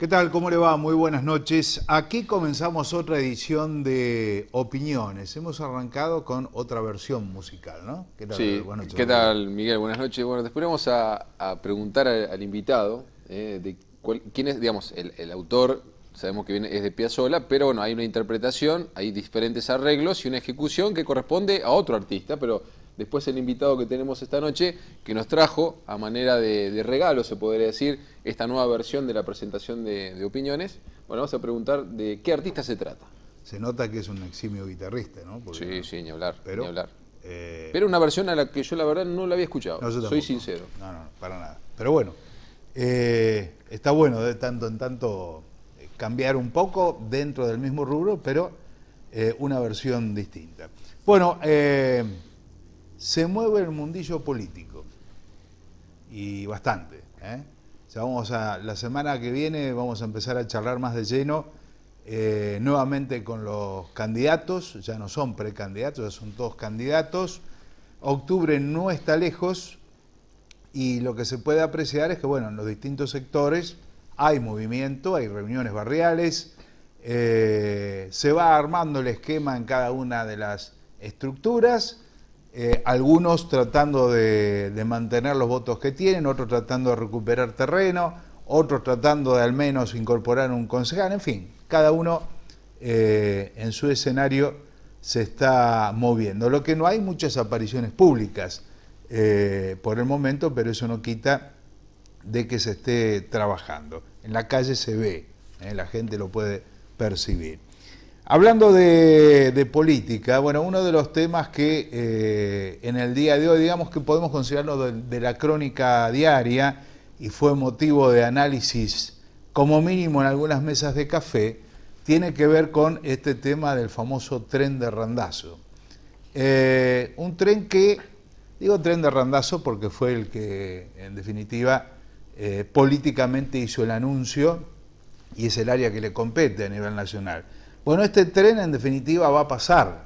¿Qué tal? ¿Cómo le va? Muy buenas noches. Aquí comenzamos otra edición de Opiniones. Hemos arrancado con otra versión musical, ¿no? ¿Qué tal? Sí. ¿Qué tal, Miguel? Buenas noches. Bueno, después vamos a preguntar al invitado de quién es, digamos, el autor. Sabemos que es de Piazzolla, pero bueno, hay una interpretación, hay diferentes arreglos y una ejecución que corresponde a otro artista, pero después el invitado que tenemos esta noche, que nos trajo a manera de regalo, se podría decir, esta nueva versión de la presentación de Opiniones. Bueno, vamos a preguntar de qué artista se trata. Se nota que es un eximio guitarrista, ¿no? Porque, sí, ni hablar, pero, ni hablar. Pero una versión a la que yo la verdad no la había escuchado, no, soy sincero. No, para nada. Pero bueno, está bueno de tanto en tanto cambiar un poco dentro del mismo rubro, pero una versión distinta. Bueno, se mueve el mundillo político y bastante. O sea, la semana que viene vamos a empezar a charlar más de lleno nuevamente con los candidatos. Ya no son precandidatos, ya son todos candidatos. Octubre no está lejos y lo que se puede apreciar es que, bueno, en los distintos sectores hay movimiento, hay reuniones barriales, se va armando el esquema en cada una de las estructuras. Algunos tratando de mantener los votos que tienen, otros tratando de recuperar terreno, otros tratando de al menos incorporar un concejal, en fin, cada uno en su escenario se está moviendo. Lo que no hay muchas apariciones públicas por el momento, pero eso no quita de que se esté trabajando. En la calle se ve, la gente lo puede percibir. Hablando de política, bueno, uno de los temas que en el día de hoy, digamos que podemos considerarlo de la crónica diaria y fue motivo de análisis como mínimo en algunas mesas de café, tiene que ver con este tema del famoso tren de Randazzo. Un tren que, digo tren de Randazzo porque fue el que en definitiva políticamente hizo el anuncio y es el área que le compete a nivel nacional. Bueno, este tren en definitiva va a pasar.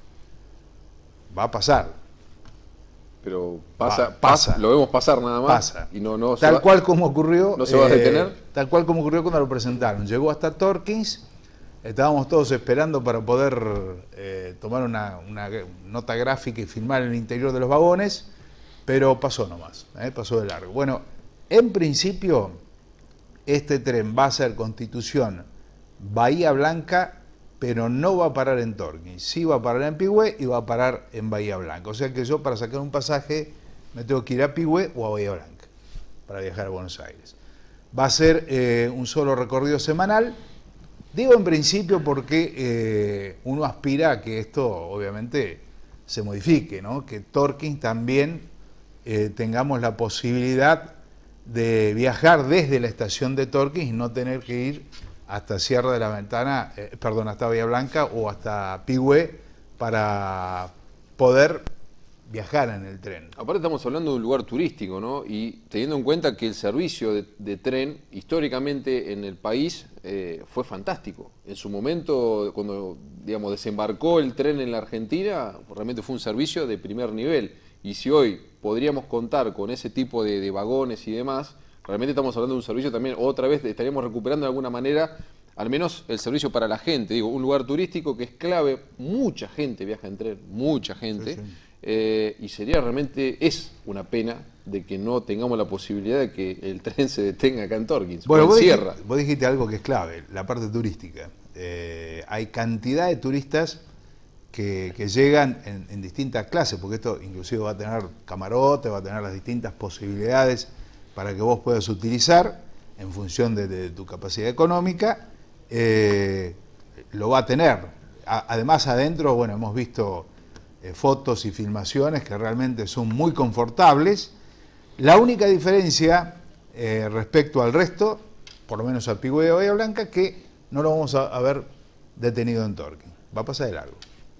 Pero pasa. Lo vemos pasar nada más. Pasa. Y no tal cual como ocurrió. ¿No se va a detener? Tal cual como ocurrió cuando lo presentaron. Llegó hasta Torkins, estábamos todos esperando para poder tomar una nota gráfica y filmar el interior de los vagones, pero pasó nomás, pasó de largo. Bueno, en principio, este tren va a ser Constitución, Bahía Blanca, pero no va a parar en Torkins, sí va a parar en Pigüé y va a parar en Bahía Blanca. O sea que yo para sacar un pasaje me tengo que ir a Pigüé o a Bahía Blanca para viajar a Buenos Aires. Va a ser un solo recorrido semanal. Digo en principio porque uno aspira a que esto obviamente se modifique, ¿no? Que Torkins también tengamos la posibilidad de viajar desde la estación de Torkins y no tener que ir hasta Sierra de la Ventana, hasta Bahía Blanca o hasta Pigüé para poder viajar en el tren. Aparte estamos hablando de un lugar turístico, ¿no? Y teniendo en cuenta que el servicio de tren históricamente en el país fue fantástico. En su momento, cuando digamos desembarcó el tren en la Argentina, realmente fue un servicio de primer nivel. Y si hoy podríamos contar con ese tipo de vagones y demás, realmente estamos hablando de un servicio también, otra vez estaríamos recuperando de alguna manera, al menos el servicio para la gente. Digo, un lugar turístico que es clave, mucha gente viaja en tren, mucha gente, sí. Y sería realmente, es una pena de que no tengamos la posibilidad de que el tren se detenga acá en Torkins. Bueno, vos dijiste algo que es clave, la parte turística. Hay cantidad de turistas que llegan en distintas clases, porque esto inclusive va a tener camarote, va a tener las distintas posibilidades para que vos puedas utilizar en función de tu capacidad económica, lo va a tener. Además adentro, bueno, hemos visto fotos y filmaciones que realmente son muy confortables. La única diferencia respecto al resto, por lo menos a Pigüé y Bahía Blanca, que no lo vamos a ver detenido en Torkins, va a pasar de largo.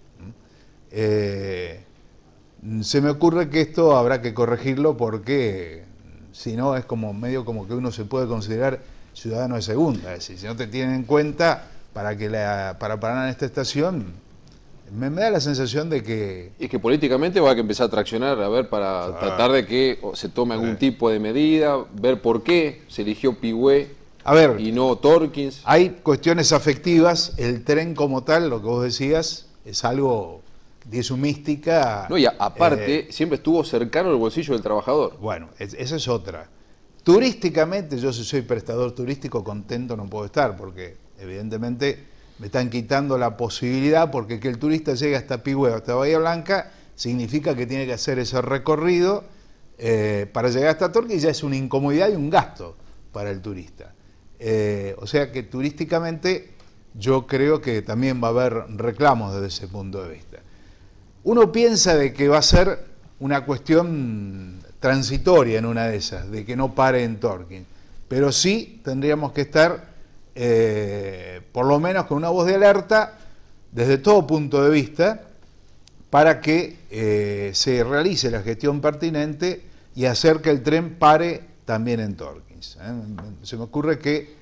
Se me ocurre que esto habrá que corregirlo porque si no es como medio como que uno se puede considerar ciudadano de segunda, es decir, si no te tienen en cuenta para parar en esta estación, me da la sensación de que... Es que políticamente va a empezar a traccionar, a ver, para tratar de que se tome algún tipo de medida, ver por qué se eligió Pigüé A ver, y no Torkins. hay cuestiones afectivas, el tren como tal, lo que vos decías, es algo de su mística. No, y aparte, siempre estuvo cercano al bolsillo del trabajador. Bueno, esa es otra. Turísticamente, yo si soy prestador turístico, contento no puedo estar, porque evidentemente me están quitando la posibilidad, porque que el turista llegue hasta Pigüeo, hasta Bahía Blanca, significa que tiene que hacer ese recorrido para llegar hasta Torquín, y ya es una incomodidad y un gasto para el turista. O sea que turísticamente yo creo que también va a haber reclamos desde ese punto de vista. Uno piensa de que va a ser una cuestión transitoria en una de esas, de que no pare en Torquín, pero sí tendríamos que estar por lo menos con una voz de alerta desde todo punto de vista para que se realice la gestión pertinente y hacer que el tren pare también en Torquín. Se me ocurre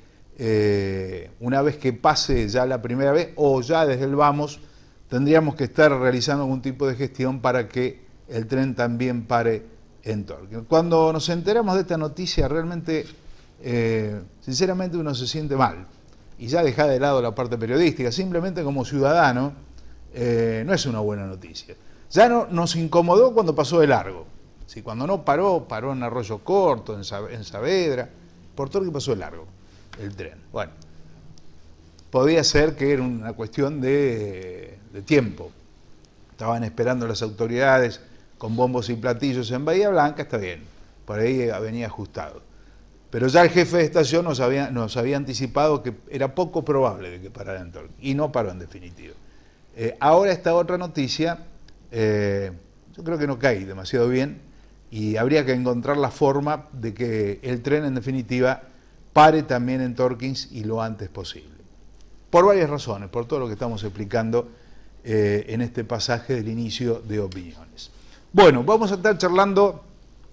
que una vez que pase ya la primera vez o ya desde el vamos, tendríamos que estar realizando algún tipo de gestión para que el tren también pare en Torquín. Cuando nos enteramos de esta noticia, realmente, sinceramente, uno se siente mal. Y ya deja de lado la parte periodística, simplemente como ciudadano, no es una buena noticia. Ya no, nos incomodó cuando pasó de largo. Si cuando no paró, paró en Arroyo Corto, en Saavedra, por Torquín pasó de largo el tren. Bueno, podía ser que era una cuestión de tiempo. Estaban esperando las autoridades con bombos y platillos en Bahía Blanca, está bien, por ahí venía ajustado. Pero ya el jefe de estación nos había anticipado que era poco probable de que parara en Torquín, y no paró en definitiva. Ahora esta otra noticia, yo creo que no cae demasiado bien, y habría que encontrar la forma de que el tren en definitiva pare también en Torquín y lo antes posible. Por varias razones, por todo lo que estamos explicando en este pasaje del inicio de opiniones. Bueno, vamos a estar charlando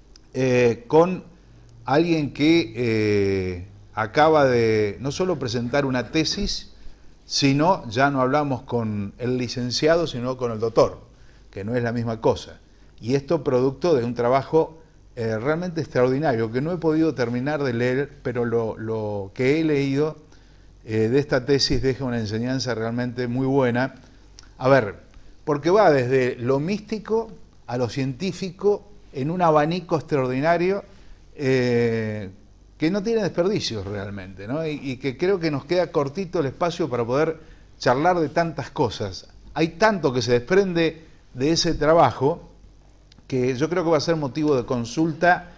con alguien que acaba de no solo presentar una tesis, sino ya no hablamos con el licenciado, sino con el doctor, que no es la misma cosa. Y esto producto de un trabajo realmente extraordinario, que no he podido terminar de leer, pero lo que he leído de esta tesis deja una enseñanza realmente muy buena. A ver, porque va desde lo místico a lo científico en un abanico extraordinario que no tiene desperdicios realmente, ¿no? Y que creo que nos queda cortito el espacio para poder charlar de tantas cosas. Hay tanto que se desprende de ese trabajo que yo creo que va a ser motivo de consulta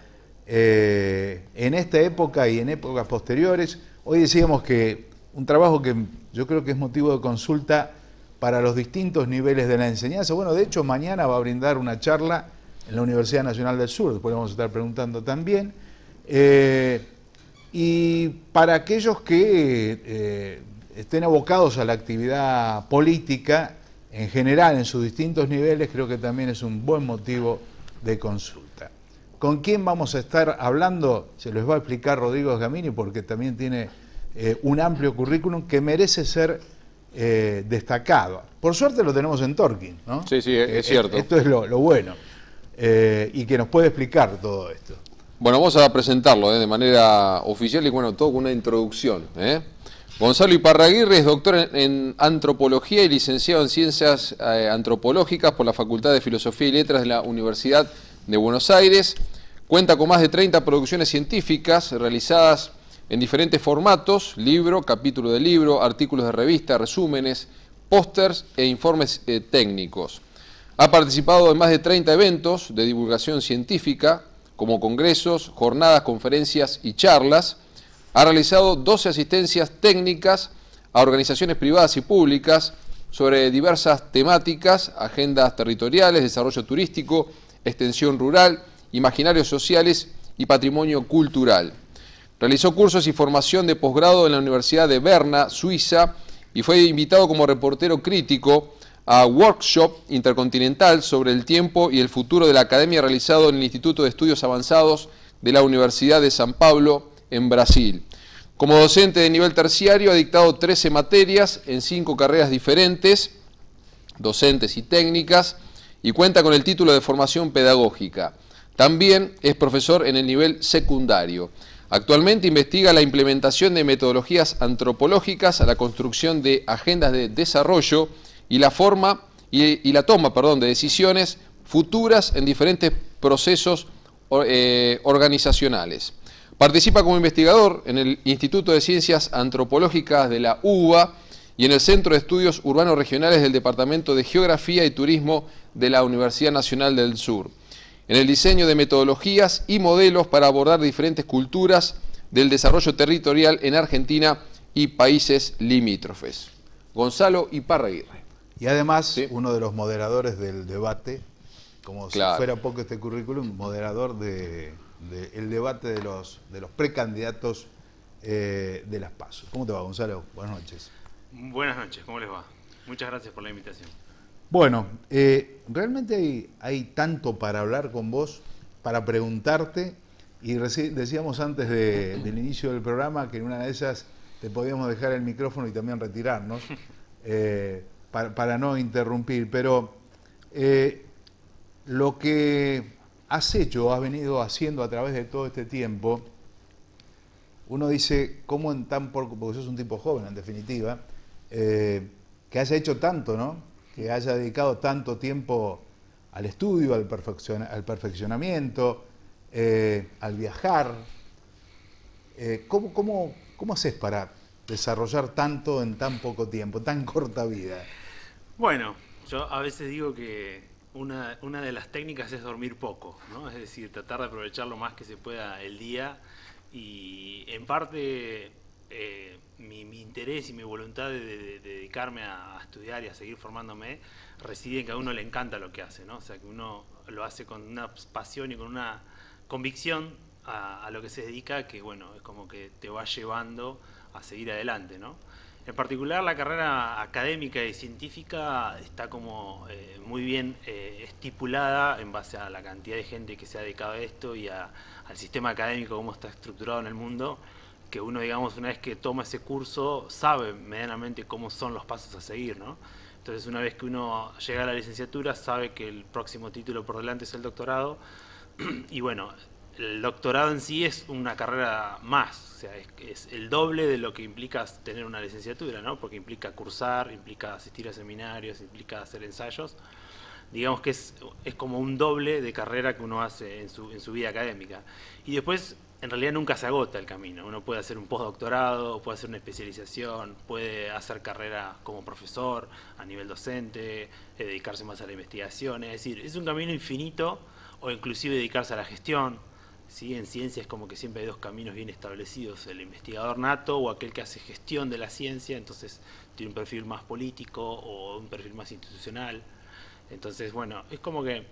en esta época y en épocas posteriores. Hoy decíamos que un trabajo que yo creo que es motivo de consulta para los distintos niveles de la enseñanza. Bueno, de hecho, mañana va a brindar una charla en la Universidad Nacional del Sur, después vamos a estar preguntando también. Y para aquellos que estén abocados a la actividad política, en general, en sus distintos niveles, creo que también es un buen motivo de consulta. ¿Con quién vamos a estar hablando? Se los va a explicar Rodrigo Gamini, porque también tiene un amplio currículum que merece ser destacado. Por suerte lo tenemos en Torquín, ¿no? Sí, sí, es cierto. Esto es lo bueno. Y que nos puede explicar todo esto. Bueno, vamos a presentarlo de manera oficial y bueno, todo con una introducción. Gonzalo Iparraguirre es doctor en Antropología y licenciado en Ciencias Antropológicas por la Facultad de Filosofía y Letras de la Universidad de Buenos Aires. Cuenta con más de 30 producciones científicas realizadas en diferentes formatos: libro, capítulo de libro, artículos de revista, resúmenes, pósters e informes técnicos. Ha participado en más de 30 eventos de divulgación científica, como congresos, jornadas, conferencias y charlas. Ha realizado 12 asistencias técnicas a organizaciones privadas y públicas sobre diversas temáticas: agendas territoriales, desarrollo turístico, extensión rural, imaginarios sociales y patrimonio cultural. Realizó cursos y formación de posgrado en la Universidad de Berna, Suiza, y fue invitado como reportero crítico a workshop intercontinental sobre el tiempo y el futuro de la academia realizado en el Instituto de Estudios Avanzados de la Universidad de San Pablo, en Brasil. Como docente de nivel terciario ha dictado 13 materias en 5 carreras diferentes, docentes y técnicas, y cuenta con el título de formación pedagógica. También es profesor en el nivel secundario. Actualmente investiga la implementación de metodologías antropológicas a la construcción de agendas de desarrollo y la toma, de decisiones futuras en diferentes procesos organizacionales. Participa como investigador en el Instituto de Ciencias Antropológicas de la UBA y en el Centro de Estudios Urbanos Regionales del Departamento de Geografía y Turismo de la Universidad Nacional del Sur, en el diseño de metodologías y modelos para abordar diferentes culturas del desarrollo territorial en Argentina y países limítrofes. Gonzalo Iparraguirre. Y además, ¿Sí? Uno de los moderadores del debate, como Claro. si fuera poco este currículum, moderador del debate de los precandidatos de las PASO. ¿Cómo te va, Gonzalo? Buenas noches. Buenas noches, ¿cómo les va? Muchas gracias por la invitación. Bueno, realmente hay tanto para hablar con vos, para preguntarte, y decíamos antes del inicio del programa que en una de esas te podíamos dejar el micrófono y también retirarnos, para no interrumpir, pero lo que has hecho, has venido haciendo a través de todo este tiempo, uno dice, ¿cómo en tan poco, porque sos un tipo joven en definitiva, que haya hecho tanto, ¿no? Que haya dedicado tanto tiempo al estudio, al perfeccionamiento, al viajar. ¿Cómo haces para desarrollar tanto en tan poco tiempo, tan corta vida? Bueno, yo a veces digo que una de las técnicas es dormir poco, ¿no? Es decir, tratar de aprovechar lo más que se pueda el día y en parte mi interés y mi voluntad de dedicarme a estudiar y a seguir formándome reside en que a uno le encanta lo que hace, ¿no? O sea, que uno lo hace con una pasión y con una convicción a lo que se dedica, que bueno, es como que te va llevando a seguir adelante, ¿no? En particular la carrera académica y científica está como muy bien estipulada en base a la cantidad de gente que se ha dedicado a esto y al sistema académico, cómo está estructurado en el mundo, que uno, digamos, una vez que toma ese curso, sabe medianamente cómo son los pasos a seguir, ¿no? Entonces, una vez que uno llega a la licenciatura, sabe que el próximo título por delante es el doctorado, y bueno, el doctorado en sí es una carrera más, o sea, es el doble de lo que implica tener una licenciatura, ¿no? Porque implica cursar, implica asistir a seminarios, implica hacer ensayos. Digamos que es como un doble de carrera que uno hace en su vida académica. Y después, en realidad nunca se agota el camino. Uno puede hacer un postdoctorado, puede hacer una especialización, puede hacer carrera como profesor, a nivel docente, dedicarse más a la investigación. Es decir, es un camino infinito, o inclusive dedicarse a la gestión. ¿Sí? En ciencia es como que siempre hay dos caminos bien establecidos, el investigador nato o aquel que hace gestión de la ciencia, entonces tiene un perfil más político o un perfil más institucional. Entonces, bueno, es como que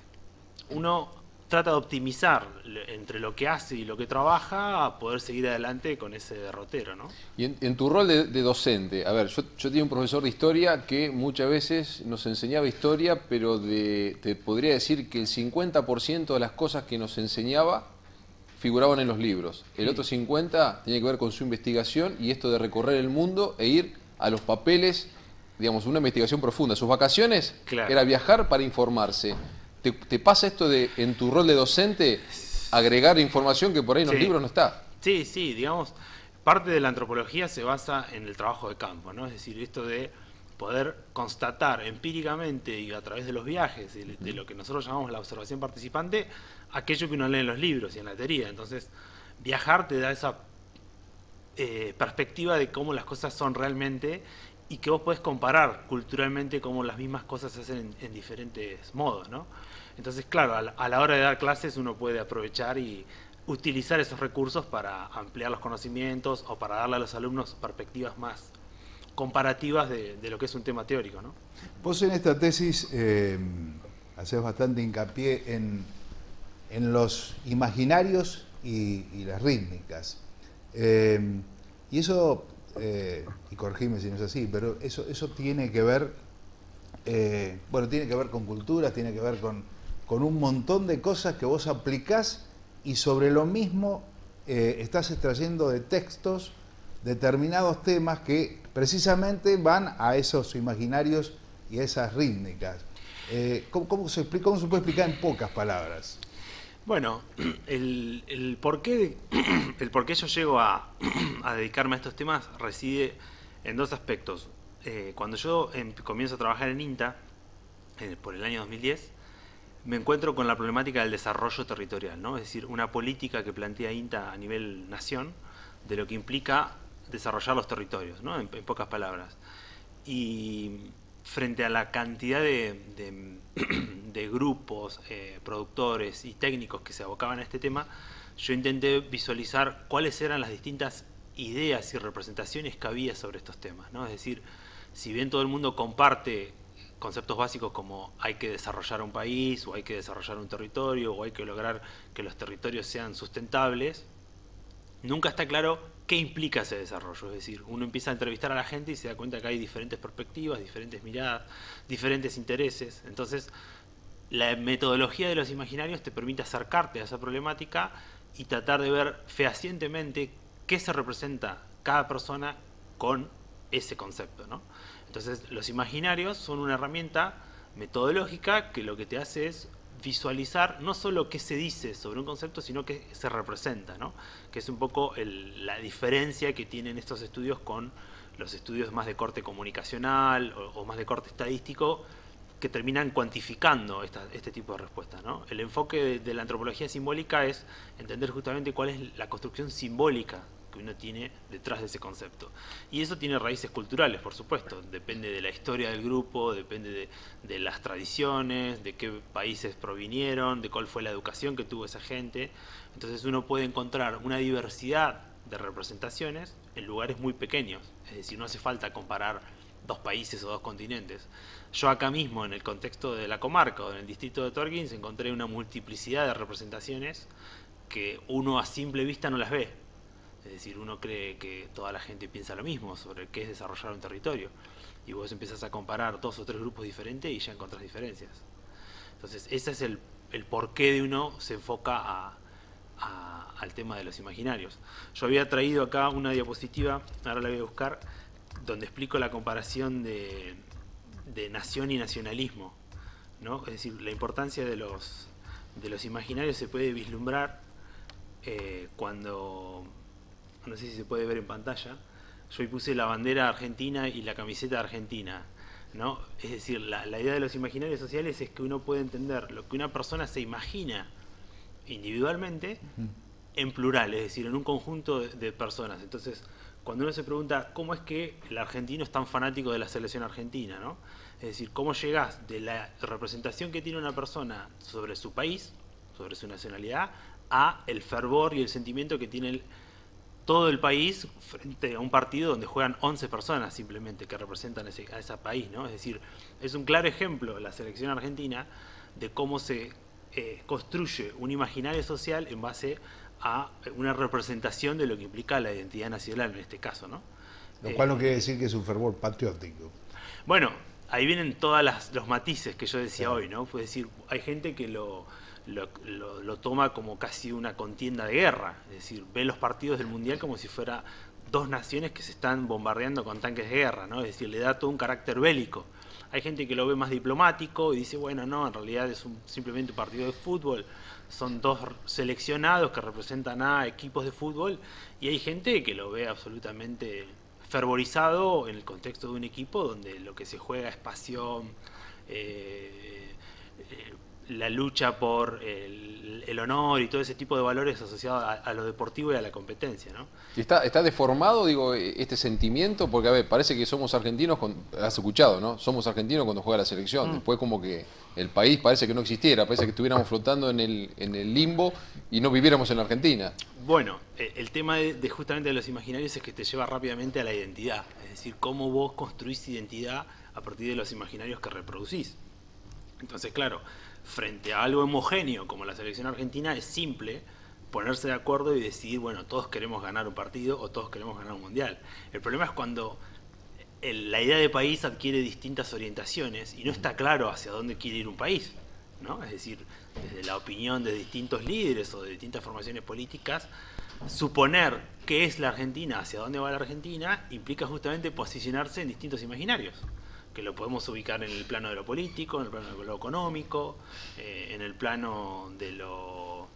uno trata de optimizar entre lo que hace y lo que trabaja a poder seguir adelante con ese derrotero, ¿no? Y en tu rol de docente, a ver, yo tenía un profesor de historia que muchas veces nos enseñaba historia, pero te podría decir que el 50% de las cosas que nos enseñaba figuraban en los libros. El otro 50% tenía que ver con su investigación y esto de recorrer el mundo e ir a los papeles, digamos, una investigación profunda. Sus vacaciones era viajar para informarse. ¿Te pasa esto de, en tu rol de docente, agregar información que por ahí en los libros no está? Sí, sí, digamos, parte de la antropología se basa en el trabajo de campo, ¿no? Es decir, esto de poder constatar empíricamente y a través de los viajes, de lo que nosotros llamamos la observación participante, aquello que uno lee en los libros y en la teoría. Entonces, viajar te da esa perspectiva de cómo las cosas son realmente y que vos podés comparar culturalmente cómo las mismas cosas se hacen en diferentes modos, ¿no? Entonces, claro, a la hora de dar clases uno puede aprovechar y utilizar esos recursos para ampliar los conocimientos o para darle a los alumnos perspectivas más comparativas de lo que es un tema teórico, ¿no? Vos en esta tesis hacés bastante hincapié en los imaginarios y las rítmicas. Y eso, y corregime si no es así, pero eso tiene que ver, bueno, tiene que ver con culturas, tiene que ver con un montón de cosas que vos aplicás y sobre lo mismo estás extrayendo de textos determinados temas que precisamente van a esos imaginarios y a esas rítmicas. ¿Cómo se puede explicar en pocas palabras? Bueno, el por qué yo llego a dedicarme a estos temas reside en dos aspectos. Cuando yo comienzo a trabajar en INTA, por el año 2010, me encuentro con la problemática del desarrollo territorial, ¿no? Es decir, una política que plantea INTA a nivel nación de lo que implica desarrollar los territorios, ¿no? En pocas palabras. Y frente a la cantidad de grupos, productores y técnicos que se abocaban a este tema, yo intenté visualizar cuáles eran las distintas ideas y representaciones que había sobre estos temas, ¿no? Es decir, si bien todo el mundo comparte conceptos básicos como hay que desarrollar un país, o hay que desarrollar un territorio, o hay que lograr que los territorios sean sustentables, nunca está claro qué implica ese desarrollo. Es decir, uno empieza a entrevistar a la gente y se da cuenta que hay diferentes perspectivas, diferentes miradas, diferentes intereses. Entonces, la metodología de los imaginarios te permite acercarte a esa problemática y tratar de ver fehacientemente qué se representa cada persona con ese concepto, ¿no? Entonces, los imaginarios son una herramienta metodológica que lo que te hace es visualizar no solo qué se dice sobre un concepto, sino qué se representa, ¿no? Que es un poco la diferencia que tienen estos estudios con los estudios más de corte comunicacional o más de corte estadístico, que terminan cuantificando este tipo de respuestas, ¿no? El enfoque de la antropología simbólica es entender justamente cuál es la construcción simbólica que uno tiene detrás de ese concepto. Y eso tiene raíces culturales, por supuesto. Depende de la historia del grupo, depende de las tradiciones, de qué países provinieron, de cuál fue la educación que tuvo esa gente. Entonces uno puede encontrar una diversidad de representaciones en lugares muy pequeños. Es decir, no hace falta comparar dos países o dos continentes. Yo acá mismo, en el contexto de la comarca o en el distrito de Torkins, encontré una multiplicidad de representaciones que uno a simple vista no las ve. Es decir, uno cree que toda la gente piensa lo mismo sobre qué es desarrollar un territorio. Y vos empiezas a comparar 2 o 3 grupos diferentes y ya encontrás diferencias. Entonces, ese es el porqué de uno se enfoca al tema de los imaginarios. Yo había traído acá una diapositiva, ahora la voy a buscar, donde explico la comparación de nación y nacionalismo, ¿no? Es decir, la importancia de los imaginarios se puede vislumbrar cuando, no sé si se puede ver en pantalla, yo ahí puse la bandera argentina y la camiseta argentina, ¿no? Es decir, la idea de los imaginarios sociales es que uno puede entender lo que una persona se imagina individualmente en plural, es decir, en un conjunto de personas. Entonces, cuando uno se pregunta cómo es que el argentino es tan fanático de la selección argentina, ¿no? Es decir, cómo llegás de la representación que tiene una persona sobre su país, sobre su nacionalidad, a el fervor y el sentimiento que tiene todo el país frente a un partido donde juegan 11 personas simplemente que representan a ese país, ¿no? Es decir, es un claro ejemplo la selección argentina de cómo se construye un imaginario social en base a una representación de lo que implica la identidad nacional en este caso, ¿no? Lo cual no quiere decir que es un fervor patriótico. Bueno, ahí vienen todos los matices que yo decía hoy, ¿no? Pues decir, hay gente que lo toma como casi una contienda de guerra, es decir, ve los partidos del Mundial como si fuera dos naciones que se están bombardeando con tanques de guerra, ¿no? Es decir, le da todo un carácter bélico. Hay gente que lo ve más diplomático y dice, bueno, no, en realidad es simplemente un partido de fútbol, son dos seleccionados que representan a equipos de fútbol, y hay gente que lo ve absolutamente fervorizado en el contexto de un equipo donde lo que se juega es pasión, la lucha por el honor y todo ese tipo de valores asociados a lo deportivo y a la competencia, ¿no? ¿Y está deformado, digo, este sentimiento? Porque, a ver, parece que somos argentinos, has escuchado, ¿no? Somos argentinos cuando juega la selección. Después como que el país parece que no existiera, parece que estuviéramos flotando en el limbo y no viviéramos en la Argentina. Bueno, el tema justamente de los imaginarios es que te lleva rápidamente a la identidad. Es decir, cómo vos construís identidad a partir de los imaginarios que reproducís. Entonces, claro, frente a algo homogéneo como la selección argentina, es simple ponerse de acuerdo y decidir, bueno, todos queremos ganar un partido o todos queremos ganar un mundial. El problema es cuando la idea de país adquiere distintas orientaciones y no está claro hacia dónde quiere ir un país, ¿no? Es decir, desde la opinión de distintos líderes o de distintas formaciones políticas, suponer qué es la Argentina, hacia dónde va la Argentina, implica justamente posicionarse en distintos imaginarios, que lo podemos ubicar en el plano de lo político, en el plano de lo económico, en el plano de lo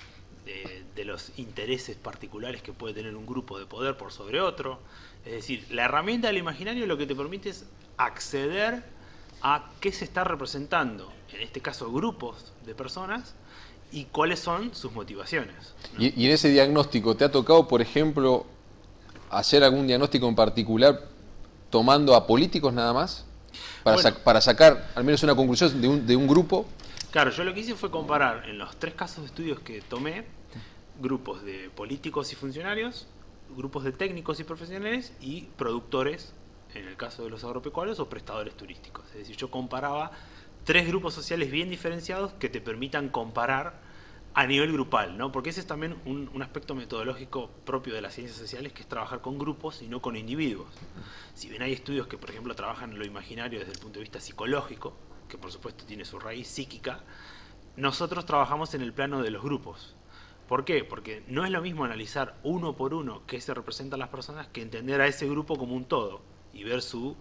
de los intereses particulares que puede tener un grupo de poder por sobre otro. Es decir, la herramienta del imaginario lo que te permite es acceder a qué se está representando, en este caso grupos de personas, y cuáles son sus motivaciones, ¿no? Y en ese diagnóstico, ¿te ha tocado, por ejemplo, hacer algún diagnóstico en particular tomando a políticos nada más? Para sacar al menos una conclusión de un grupo. Claro, yo lo que hice fue comparar en los 3 casos de estudios que tomé, grupos de políticos y funcionarios, grupos de técnicos y profesionales y productores, en el caso de los agropecuarios, o prestadores turísticos. Es decir, yo comparaba 3 grupos sociales bien diferenciados que te permitan comparar a nivel grupal, ¿no? Porque ese es también un aspecto metodológico propio de las ciencias sociales, que es trabajar con grupos y no con individuos. Si bien hay estudios que, por ejemplo, trabajan en lo imaginario desde el punto de vista psicológico, que por supuesto tiene su raíz psíquica, nosotros trabajamos en el plano de los grupos. ¿Por qué? Porque no es lo mismo analizar uno por uno qué se representan las personas que entender a ese grupo como un todo y ver su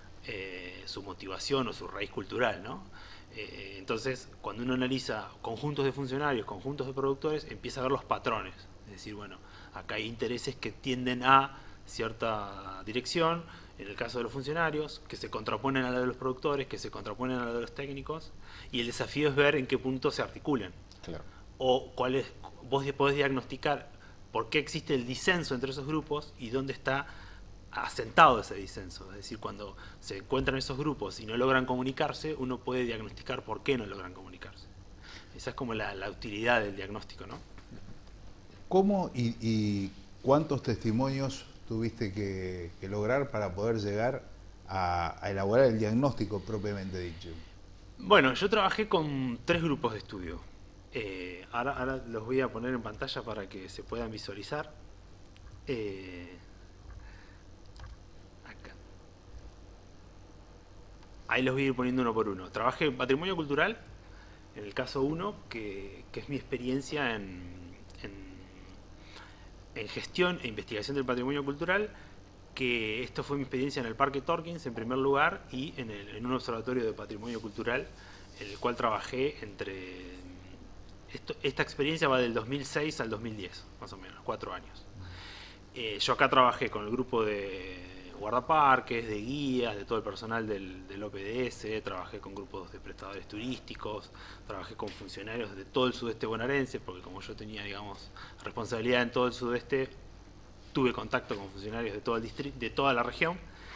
motivación o su raíz cultural, ¿no? Entonces, cuando uno analiza conjuntos de funcionarios, conjuntos de productores, empieza a ver los patrones. Es decir, bueno, acá hay intereses que tienden a cierta dirección, en el caso de los funcionarios, que se contraponen a la de los productores, que se contraponen a la de los técnicos, y el desafío es ver en qué punto se articulan. Claro. O vos podés diagnosticar por qué existe el disenso entre esos grupos y dónde está asentado ese disenso. Es decir, cuando se encuentran esos grupos y no logran comunicarse, uno puede diagnosticar por qué no logran comunicarse. Esa es como la utilidad del diagnóstico, ¿no? ¿Cómo y cuántos testimonios tuviste que lograr para poder llegar a elaborar el diagnóstico propiamente dicho? Bueno, yo trabajé con 3 grupos de estudio. Ahora los voy a poner en pantalla para que se puedan visualizar. Acá. Ahí los voy a ir poniendo uno por uno. Trabajé en patrimonio cultural, en el caso 1, que es mi experiencia en gestión e investigación del patrimonio cultural, que esto fue mi experiencia en el Parque Torkins en primer lugar y en un observatorio de patrimonio cultural, en el cual trabajé esta experiencia va del 2006 al 2010, más o menos, 4 años. Yo acá trabajé con el grupo de guardaparques, de guías, de todo el personal del OPDS, trabajé con grupos de prestadores turísticos, trabajé con funcionarios de todo el sudeste bonaerense, porque como yo tenía, digamos, responsabilidad en todo el sudeste, tuve contacto con funcionarios de todo el distrito, de toda la región.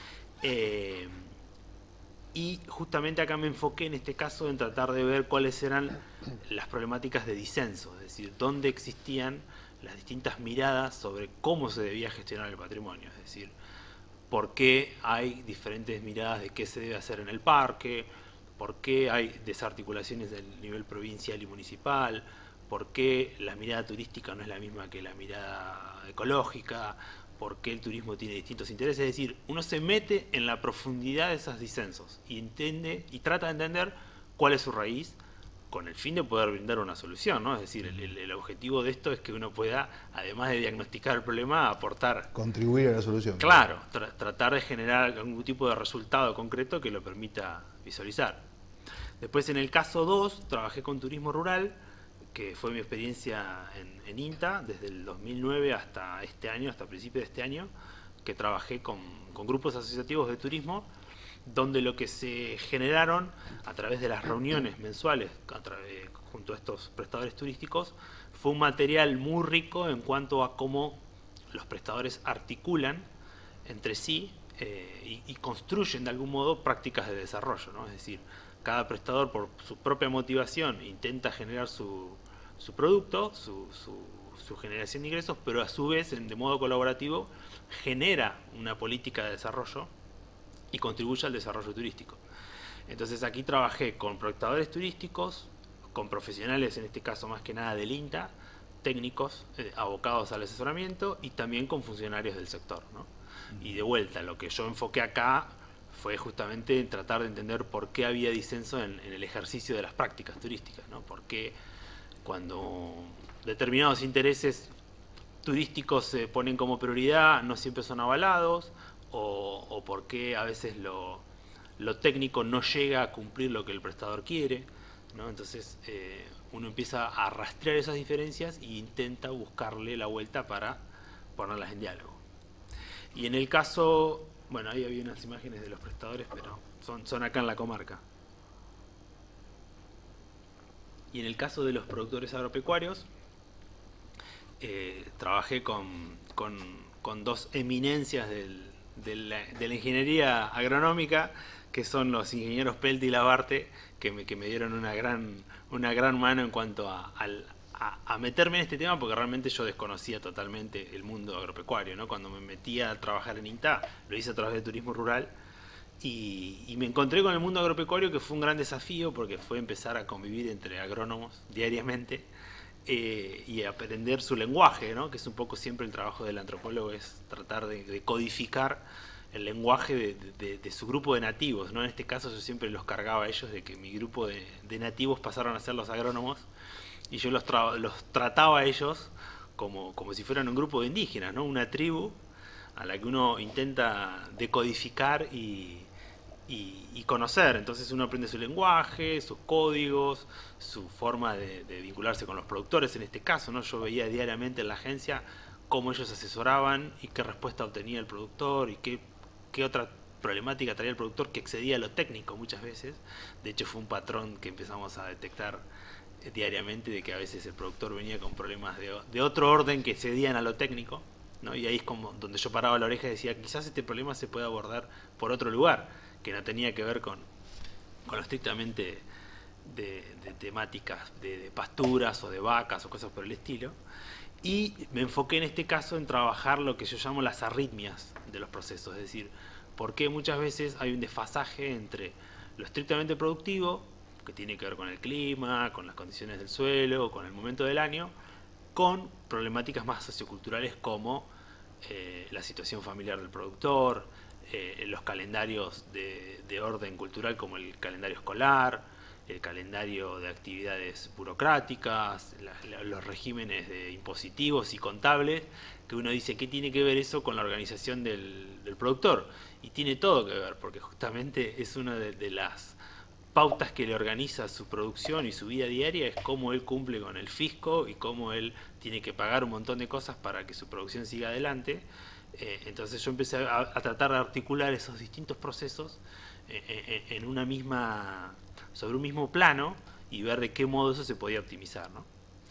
Y justamente acá me enfoqué en este caso en tratar de ver cuáles eran las problemáticas de disenso, es decir, dónde existían las distintas miradas sobre cómo se debía gestionar el patrimonio, es decir, por qué hay diferentes miradas de qué se debe hacer en el parque, por qué hay desarticulaciones del nivel provincial y municipal, por qué la mirada turística no es la misma que la mirada ecológica, por qué el turismo tiene distintos intereses. Es decir, uno se mete en la profundidad de esos disensos y entiende y trata de entender cuál es su raíz, con el fin de poder brindar una solución, ¿no? Es decir, el objetivo de esto es que uno pueda, además de diagnosticar el problema, aportar... Contribuir a la solución. Claro, tratar de generar algún tipo de resultado concreto que lo permita visualizar. Después, en el caso 2, trabajé con turismo rural, que fue mi experiencia en INTA, desde el 2009 hasta este año, hasta principios de este año, que trabajé con grupos asociativos de turismo, donde lo que se generaron a través de las reuniones mensuales junto a estos prestadores turísticos fue un material muy rico en cuanto a cómo los prestadores articulan entre sí y construyen de algún modo prácticas de desarrollo, ¿no? Es decir, cada prestador por su propia motivación intenta generar su producto, su generación de ingresos, pero a su vez, de modo colaborativo, genera una política de desarrollo y contribuye al desarrollo turístico. Entonces aquí trabajé con proyectadores turísticos, con profesionales, en este caso más que nada del INTA, técnicos abocados al asesoramiento y también con funcionarios del sector, ¿no? Y de vuelta, lo que yo enfoqué acá fue justamente tratar de entender por qué había disenso en el ejercicio de las prácticas turísticas, ¿no? Por qué cuando determinados intereses turísticos se ponen como prioridad no siempre son avalados, o por qué a veces lo técnico no llega a cumplir lo que el prestador quiere. ¿no? Entonces uno empieza a rastrear esas diferencias e intenta buscarle la vuelta para ponerlas en diálogo. Y en el caso, bueno, ahí había unas imágenes de los prestadores, pero son acá en la comarca. Y en el caso de los productores agropecuarios, trabajé con dos eminencias de la ingeniería agronómica, que son los ingenieros Pelti y Labarte, que me dieron una gran mano en cuanto a meterme en este tema, porque realmente yo desconocía totalmente el mundo agropecuario, ¿no? Cuando me metí a trabajar en INTA, lo hice a través de turismo rural, y me encontré con el mundo agropecuario, que fue un gran desafío, porque fue empezar a convivir entre agrónomos diariamente, y aprender su lenguaje, ¿no? Que es un poco siempre el trabajo del antropólogo, es tratar de codificar el lenguaje de su grupo de nativos, ¿no? En este caso yo siempre los cargaba a ellos de que mi grupo de nativos pasaron a ser los agrónomos, y yo los trataba a ellos como si fueran un grupo de indígenas, ¿no? Una tribu a la que uno intenta decodificar y conocer. Entonces uno aprende su lenguaje, sus códigos, su forma de vincularse con los productores en este caso, ¿no? Yo veía diariamente en la agencia cómo ellos asesoraban y qué respuesta obtenía el productor y qué otra problemática traía el productor que excedía a lo técnico muchas veces. De hecho fue un patrón que empezamos a detectar diariamente, de que a veces el productor venía con problemas de otro orden que excedían a lo técnico, ¿no? Y ahí es como donde yo paraba la oreja y decía, quizás este problema se puede abordar por otro lugar, que no tenía que ver con lo estrictamente de temáticas de pasturas o de vacas o cosas por el estilo. Y me enfoqué en este caso en trabajar lo que yo llamo las arritmias de los procesos, es decir, por qué muchas veces hay un desfasaje entre lo estrictamente productivo, que tiene que ver con el clima, con las condiciones del suelo, con el momento del año, con problemáticas más socioculturales como la situación familiar del productor, los calendarios de orden cultural como el calendario escolar, el calendario de actividades burocráticas, los regímenes impositivos y contables, que uno dice, ¿qué tiene que ver eso con la organización del productor? Y tiene todo que ver, porque justamente es una de las pautas que le organiza su producción y su vida diaria, es cómo él cumple con el fisco y cómo él tiene que pagar un montón de cosas para que su producción siga adelante. Entonces yo empecé a tratar de articular esos distintos procesos en una sobre un mismo plano, y ver de qué modo eso se podía optimizar, ¿no?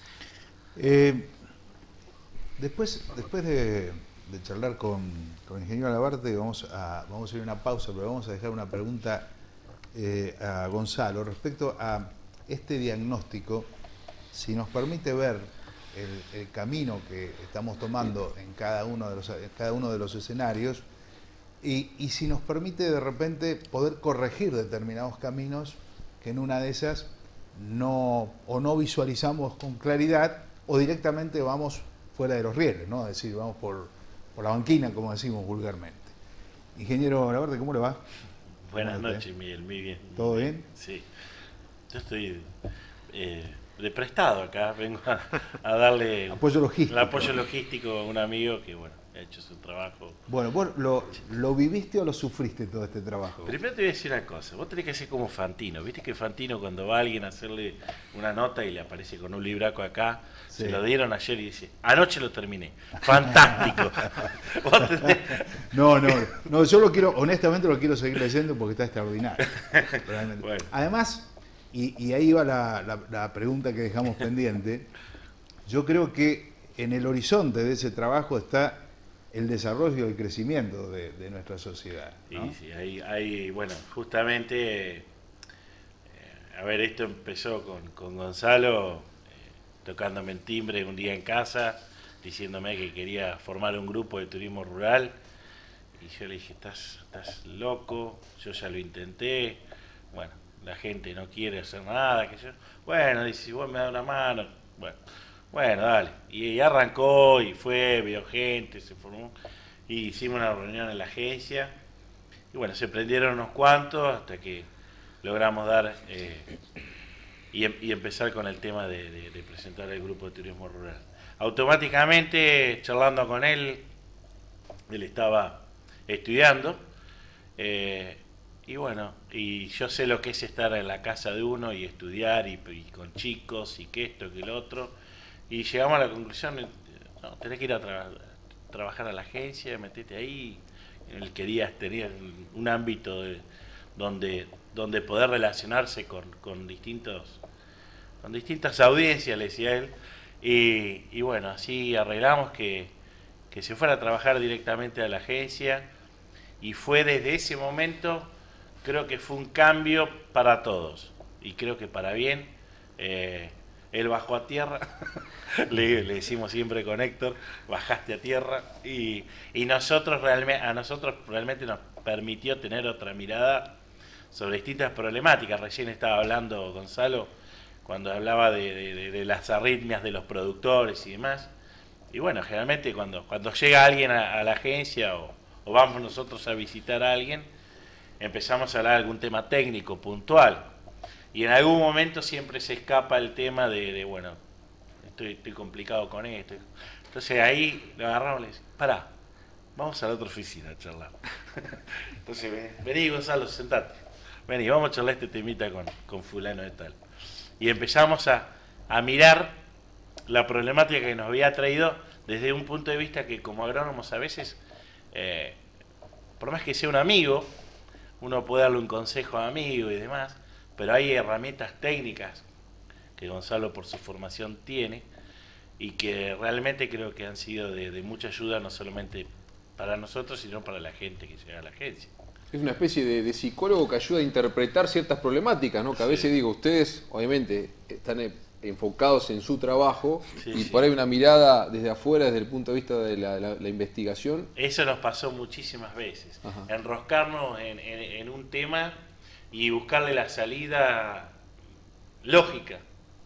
Después de charlar con el ingeniero Labarte, vamos a ir a una pausa, pero vamos a dejar una pregunta a Gonzalo respecto a este diagnóstico, si nos permite ver el camino que estamos tomando en cada uno de los escenarios, y si nos permite de repente poder corregir determinados caminos que en una de esas no visualizamos con claridad, o directamente vamos fuera de los rieles, ¿no? Es decir, vamos por la banquina, como decimos vulgarmente. Ingeniero Labarte, ¿cómo le va? Buenas noches, Miguel, muy bien. ¿Todo bien? Sí. Yo estoy de prestado acá, vengo a darle apoyo logístico. El apoyo logístico a un amigo que, bueno, ha hecho su trabajo. Bueno, ¿vos lo viviste o lo sufriste todo este trabajo? Primero te voy a decir una cosa, vos tenés que ser como Fantino. Viste que Fantino, cuando va alguien a hacerle una nota y le aparece con un libraco acá, sí. Se lo dieron ayer y dice, anoche lo terminé. Fantástico. No, yo honestamente lo quiero seguir leyendo porque está extraordinario. Bueno. Además, y ahí va la pregunta que dejamos pendiente, yo creo que en el horizonte de ese trabajo está el desarrollo y el crecimiento de nuestra sociedad, ¿no? Sí, ahí, bueno, justamente, a ver, esto empezó con Gonzalo tocándome el timbre un día en casa, diciéndome que quería formar un grupo de turismo rural, y yo le dije, estás loco, yo ya lo intenté, bueno, la gente no quiere hacer nada, bueno, dice, si vos me das una mano, bueno, dale. Y arrancó y vio gente, se formó. Y hicimos una reunión en la agencia. Y bueno, se prendieron unos cuantos hasta que logramos dar y empezar con el tema de presentar el grupo de turismo rural. Automáticamente, charlando con él estaba estudiando. Y bueno, y yo sé lo que es estar en la casa de uno y estudiar y con chicos y que esto, que lo otro. Y llegamos a la conclusión, no, tenés que ir a trabajar a la agencia, metete ahí. Él quería tener un ámbito donde poder relacionarse con distintas audiencias, le decía él. Y bueno, así arreglamos que se fuera a trabajar directamente a la agencia. Y fue desde ese momento, creo que fue un cambio para todos. Y creo que para bien. Él bajó a tierra, le decimos siempre con Héctor, bajaste a tierra, y a nosotros realmente nos permitió tener otra mirada sobre distintas problemáticas. Recién estaba hablando Gonzalo cuando hablaba de las arritmias de los productores y demás. Y bueno, generalmente cuando llega alguien a la agencia o vamos nosotros a visitar a alguien, empezamos a hablar de algún tema técnico puntual. Y en algún momento siempre se escapa el tema bueno, estoy complicado con esto. Entonces ahí lo agarramos y le decimos, pará, vamos a la otra oficina a charlar. Entonces vení Gonzalo, sentate. Vení, vamos a charlar este temita con fulano de tal. Y empezamos a mirar la problemática que nos había traído desde un punto de vista que como agrónomos a veces, por más que sea un amigo, uno puede darle un consejo a amigo y demás, pero hay herramientas técnicas que Gonzalo por su formación tiene y que realmente creo que han sido de mucha ayuda no solamente para nosotros, sino para la gente que llega a la agencia. Es una especie de psicólogo que ayuda a interpretar ciertas problemáticas, ¿no? Que a veces digo, ustedes obviamente están enfocados en su trabajo y por ahí una mirada desde afuera, desde el punto de vista de la investigación. Eso nos pasó muchísimas veces, enroscarnos en un tema y buscarle la salida lógica,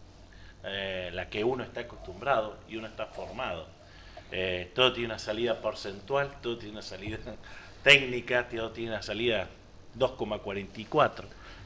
la que uno está acostumbrado y uno está formado. Todo tiene una salida porcentual, todo tiene una salida técnica, todo tiene una salida 2,44,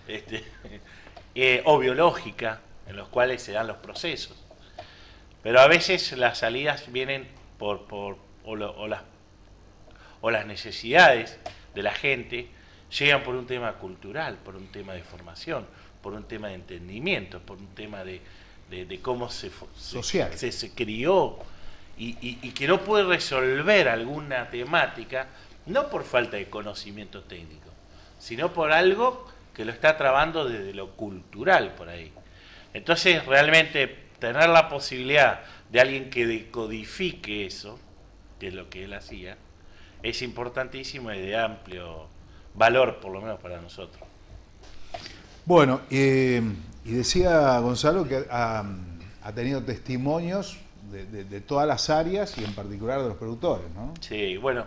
o biológica, en los cuales se dan los procesos. Pero a veces las salidas vienen o las necesidades de la gente llegan por un tema cultural, por un tema de formación, por un tema de entendimiento, por un tema de cómo se crió y que no puede resolver alguna temática, no por falta de conocimiento técnico, sino por algo que lo está trabando desde lo cultural por ahí. Entonces realmente tener la posibilidad de alguien que decodifique eso, que es lo que él hacía, es importantísimo y de amplio valor, por lo menos para nosotros. Bueno, y decía Gonzalo que ha tenido testimonios de todas las áreas y en particular de los productores, ¿no? Sí, bueno,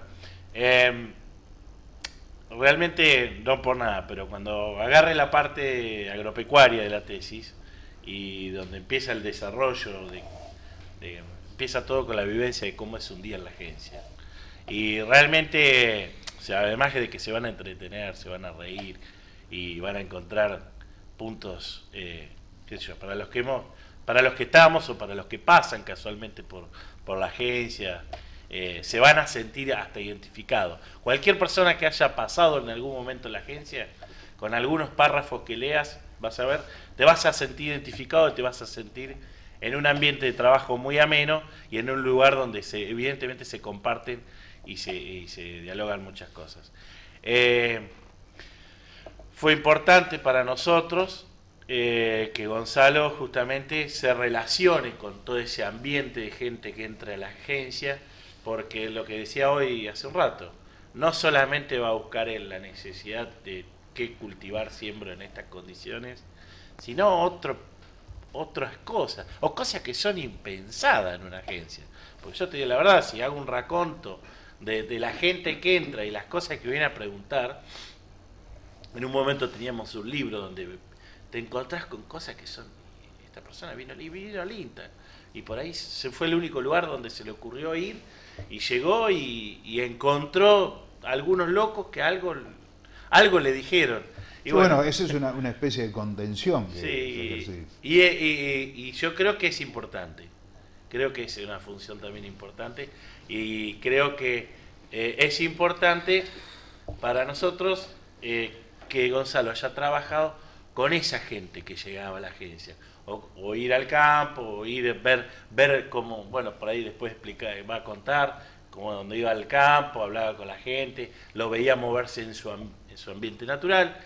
realmente no por nada, pero cuando agarre la parte agropecuaria de la tesis y donde empieza el desarrollo, empieza todo con la vivencia de cómo es un día en la agencia. Y realmente, o sea, además de que se van a entretener, se van a reír y van a encontrar puntos, qué sé yo, para los que estamos o para los que pasan casualmente por la agencia, se van a sentir hasta identificados. Cualquier persona que haya pasado en algún momento en la agencia, con algunos párrafos que leas, vas a ver, te vas a sentir identificado, te vas a sentir en un ambiente de trabajo muy ameno y en un lugar donde evidentemente se comparten y se dialogan muchas cosas. Fue importante para nosotros que Gonzalo justamente se relacione con todo ese ambiente de gente que entra a la agencia, porque lo que decía hoy hace un rato, no solamente va a buscar en la necesidad de qué cultivar siembro en estas condiciones, sino otras cosas, o cosas que son impensadas en una agencia. Porque yo te digo la verdad, si hago un raconto de la gente que entra y las cosas que viene a preguntar, en un momento teníamos un libro donde te encontrás con cosas que son, esta persona vino al INTA, y por ahí se fue el único lugar donde se le ocurrió ir, y llegó y encontró algunos locos que algo le dijeron. Y bueno, eso es una especie de contención. Y yo creo que es importante. Creo que es una función también importante. Y creo que es importante para nosotros que que Gonzalo haya trabajado con esa gente que llegaba a la agencia. O ir al campo, o ir ver cómo, bueno, por ahí después va a contar, como donde iba al campo, hablaba con la gente, lo veía moverse en su ambiente natural,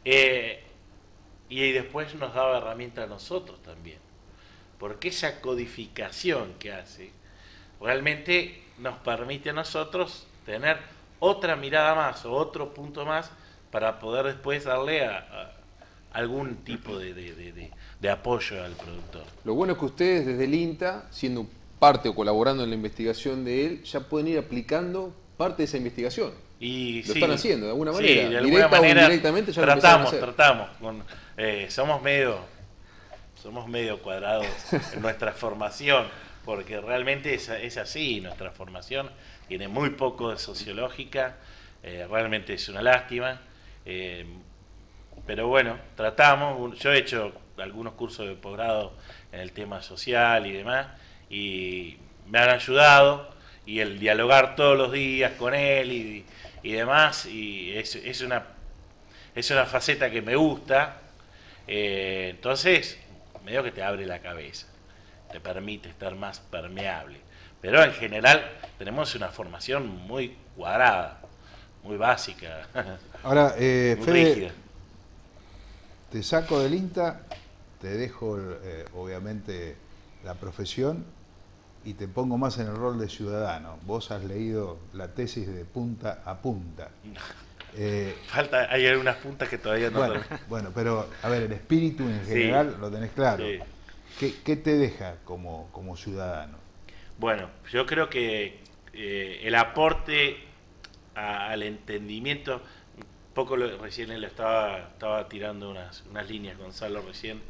y después nos daba herramientas a nosotros también. Porque esa codificación que hace, realmente nos permite a nosotros tener otra mirada más, o otro punto más, para poder después darle a algún tipo de apoyo al productor. Lo bueno es que ustedes desde el INTA, siendo parte o colaborando en la investigación de él, ya pueden ir aplicando parte de esa investigación. Y lo están haciendo de alguna manera. Sí, de alguna Directa manera o indirectamente ya lo empezaron a hacer. Tratamos. Somos medio cuadrados en nuestra formación, porque realmente es así. Nuestra formación tiene muy poco de sociológica, realmente es una lástima. Pero bueno, tratamos. Yo he hecho algunos cursos de posgrado en el tema social y demás, y me han ayudado, y el dialogar todos los días con él y demás, y es una faceta que me gusta. Entonces, medio que te abre la cabeza, te permite estar más permeable. Pero en general tenemos una formación muy cuadrada, muy básica. Ahora, muy Fede, rígida. te saco del INTA, te dejo obviamente la profesión y te pongo más en el rol de ciudadano. Vos has leído la tesis de punta a punta. Hay algunas puntas que todavía no... Bueno, pero a ver, el espíritu en general lo tenés claro. Sí. ¿Qué te deja como ciudadano? Bueno, yo creo que el aporte al entendimiento, un poco recién él estaba tirando unas líneas, Gonzalo, recién,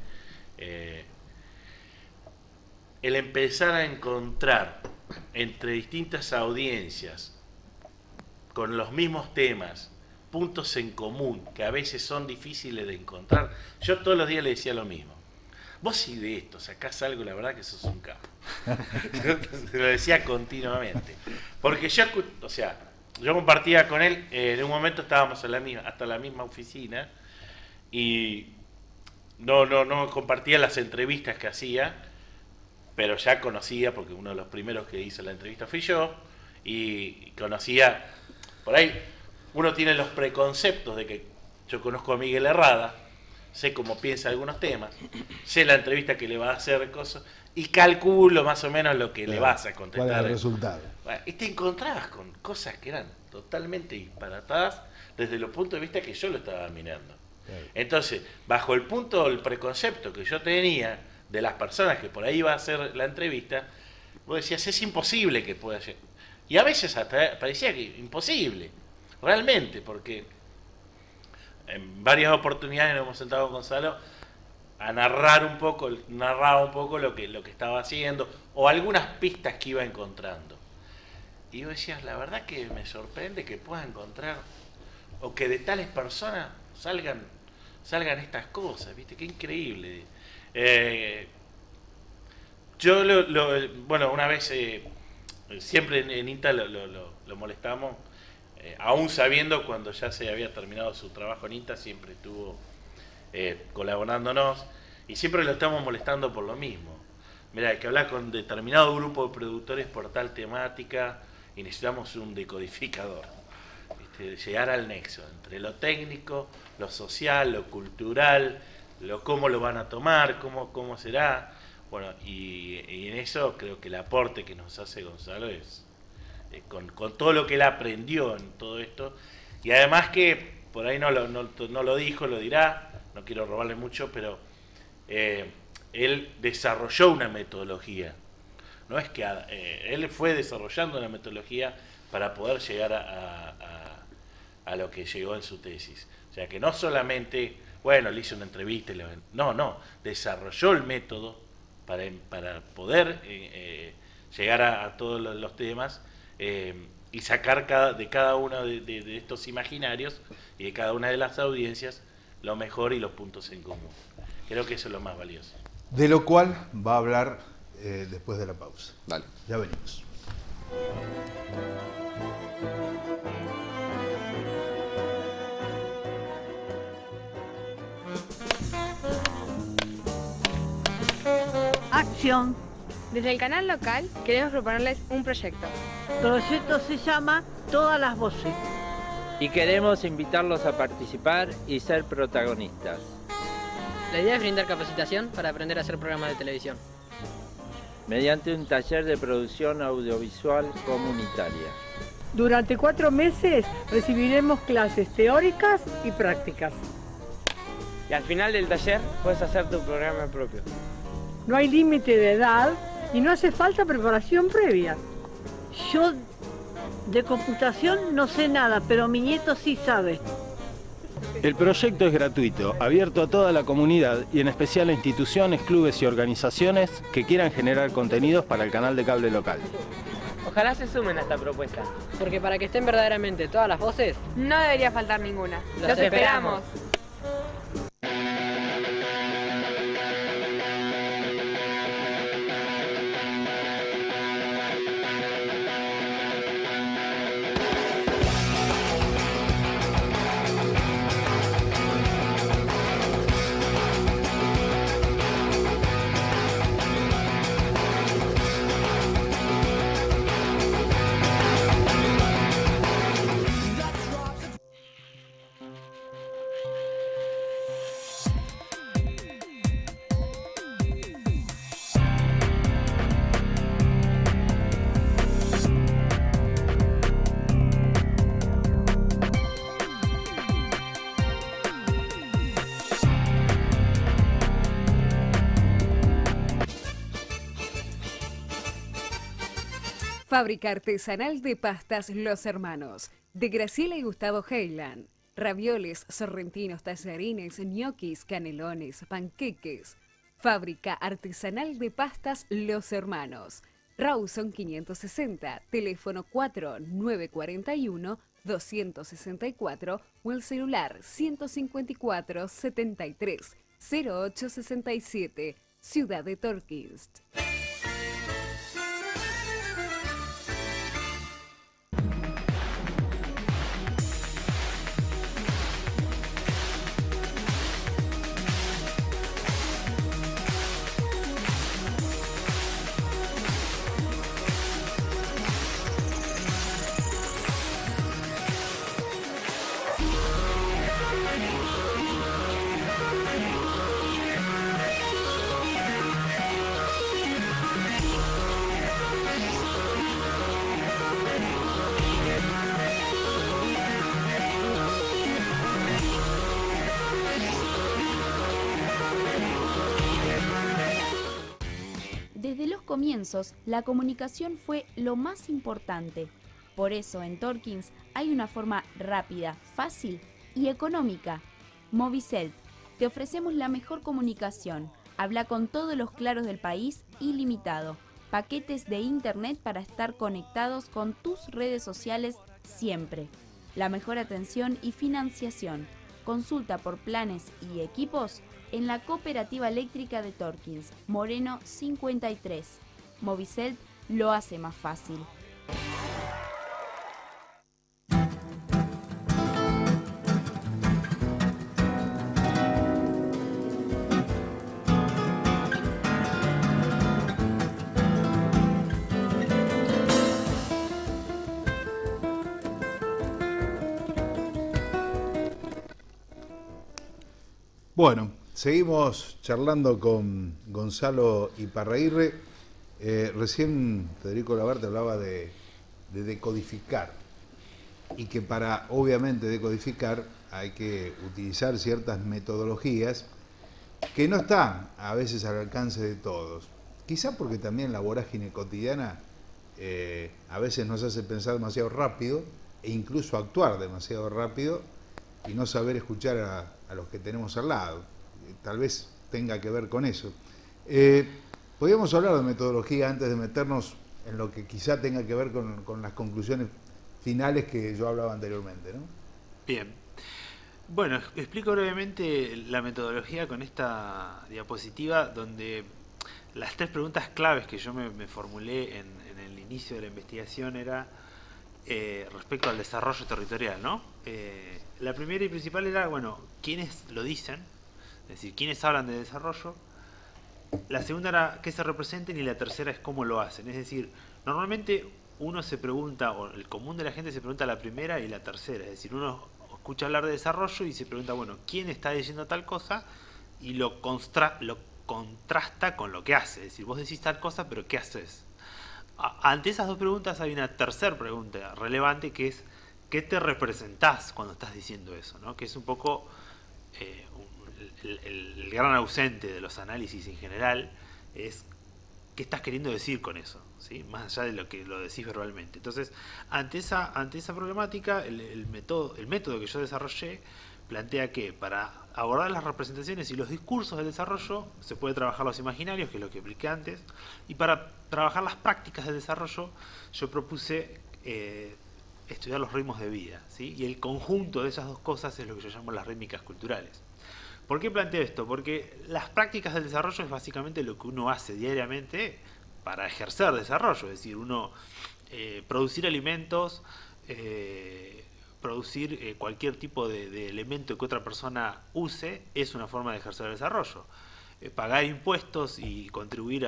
el empezar a encontrar entre distintas audiencias, con los mismos temas, puntos en común, que a veces son difíciles de encontrar. Yo todos los días le decía lo mismo. Vos si de esto sacás algo, la verdad que sos un capo. Lo decía continuamente. Porque yo compartía con él, en un momento estábamos hasta la misma oficina, y no compartía las entrevistas que hacía, pero ya conocía, porque uno de los primeros que hizo la entrevista fui yo, y conocía, por ahí uno tiene los preconceptos de que yo conozco a Miguel Herrada, sé cómo piensa algunos temas, sé la entrevista que le va a hacer cosas, y calculo más o menos lo que le vas a contestar. ¿Cuál es el resultado? Y te encontrabas con cosas que eran totalmente disparatadas desde los puntos de vista que yo lo estaba mirando. Entonces, bajo el preconcepto que yo tenía de las personas que por ahí iba a hacer la entrevista, vos decías, es imposible que pueda llegar. Y a veces hasta parecía que imposible, realmente, porque en varias oportunidades nos hemos sentado con Gonzalo a narraba un poco lo que estaba haciendo, o algunas pistas que iba encontrando. Y vos decías, la verdad que me sorprende que pueda encontrar, o que de tales personas salgan estas cosas, ¿viste? Qué increíble. Yo, bueno, una vez, siempre en INTA lo molestamos, aún sabiendo cuando ya se había terminado su trabajo en INTA, siempre estuvo colaborándonos, y siempre lo estamos molestando por lo mismo. Mira, hay que hablar con determinado grupo de productores por tal temática, y necesitamos un decodificador, ¿viste? Llegar al nexo entre lo técnico, lo social, lo cultural, cómo lo van a tomar, cómo será. Bueno, y en eso creo que el aporte que nos hace Gonzalo es con todo lo que él aprendió en todo esto, y además que por ahí no lo dijo, lo dirá, no quiero robarle mucho, pero él desarrolló una metodología. No es que él fue desarrollando una metodología para poder llegar a lo que llegó en su tesis. O sea, que no solamente, bueno, le hizo una entrevista, desarrolló el método para poder llegar a todos los temas, y sacar de cada uno de estos imaginarios y de cada una de las audiencias lo mejor y los puntos en común. Creo que eso es lo más valioso. De lo cual va a hablar después de la pausa. Dale. Ya venimos. acción. Desde el canal local queremos proponerles un proyecto. El proyecto se llama Todas las Voces. Y queremos invitarlos a participar y ser protagonistas. La idea es brindar capacitación para aprender a hacer programas de televisión. Mediante un taller de producción audiovisual comunitaria. Durante 4 meses recibiremos clases teóricas y prácticas. Y al final del taller puedes hacer tu programa propio. No hay límite de edad y no hace falta preparación previa. Yo de computación no sé nada, pero mi nieto sí sabe. El proyecto es gratuito, abierto a toda la comunidad y en especial a instituciones, clubes y organizaciones que quieran generar contenidos para el canal de cable local. Ojalá se sumen a esta propuesta. Porque para que estén verdaderamente todas las voces, No debería faltar ninguna. ¡los esperamos! Fábrica artesanal de pastas Los Hermanos, de Graciela y Gustavo Heiland. Ravioles, sorrentinos, tallarines, ñoquis, canelones, panqueques. Fábrica artesanal de pastas Los Hermanos. Rawson 560, teléfono 4941-264 o el celular 154-73-0867, Ciudad de Torquist. Desde los comienzos, la comunicación fue lo más importante. Por eso en Torkins hay una forma rápida, fácil y económica. Movicel, te ofrecemos la mejor comunicación. Habla con todos los claros del país ilimitado. Paquetes de internet para estar conectados con tus redes sociales siempre. La mejor atención y financiación. Consulta por planes y equipos en la Cooperativa Eléctrica de Torkins, Moreno 53. Movicel lo hace más fácil. Bueno, seguimos charlando con Gonzalo Iparraguirre. Recién Federico Labarte hablaba de decodificar y que para, obviamente, decodificar hay que utilizar ciertas metodologías que no están a veces al alcance de todos. Quizá porque también la vorágine cotidiana a veces nos hace pensar demasiado rápido e incluso actuar demasiado rápido y no saber escuchar a los que tenemos al lado. Tal vez tenga que ver con eso. Podríamos hablar de metodología antes de meternos en lo que quizá tenga que ver con las conclusiones finales que yo hablaba anteriormente, ¿no? Bien. Bueno, explico brevemente la metodología con esta diapositiva donde las 3 preguntas claves que yo me formulé en el inicio de la investigación era respecto al desarrollo territorial, ¿no? La primera y principal era, bueno, ¿quiénes lo dicen? Es decir, ¿quiénes hablan de desarrollo? la segunda era qué se representen y la tercera es cómo lo hacen. Es decir, normalmente uno se pregunta, o el común de la gente se pregunta la primera y la tercera. Es decir, uno escucha hablar de desarrollo y se pregunta, bueno, ¿quién está diciendo tal cosa? Y lo contrasta con lo que hace. Es decir, vos decís tal cosa, pero ¿qué haces? Ante esas dos preguntas hay una tercera pregunta relevante que es ¿qué te representás cuando estás diciendo eso? ¿No? Que es un poco el gran ausente de los análisis en general, es qué estás queriendo decir con eso, ¿sí? Más allá de lo que lo decís verbalmente. Entonces, ante esa problemática, el método que yo desarrollé plantea que para abordar las representaciones y los discursos del desarrollo se puede trabajar los imaginarios, que es lo que expliqué antes, y para trabajar las prácticas del desarrollo yo propuse estudiar los ritmos de vida, ¿sí? Y el conjunto de esas dos cosas es lo que yo llamo las rítmicas culturales. ¿Por qué planteo esto? Porque las prácticas del desarrollo es básicamente lo que uno hace diariamente para ejercer desarrollo, es decir, uno producir alimentos, producir cualquier tipo de elemento que otra persona use es una forma de ejercer el desarrollo. Pagar impuestos y contribuir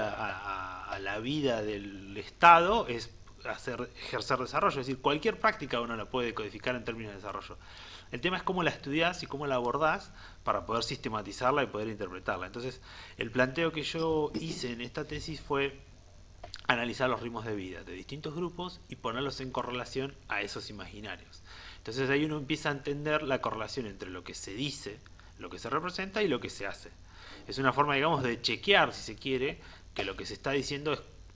a la vida del Estado es ejercer desarrollo, es decir, cualquier práctica uno la puede codificar en términos de desarrollo. El tema es cómo la estudiás y cómo la abordás para poder sistematizarla y poder interpretarla. Entonces, el planteo que yo hice en esta tesis fue analizar los ritmos de vida de distintos grupos y ponerlos en correlación a esos imaginarios. Entonces ahí uno empieza a entender la correlación entre lo que se dice, lo que se representa y lo que se hace. Es una forma, digamos, de chequear, si se quiere, que lo que se está diciendo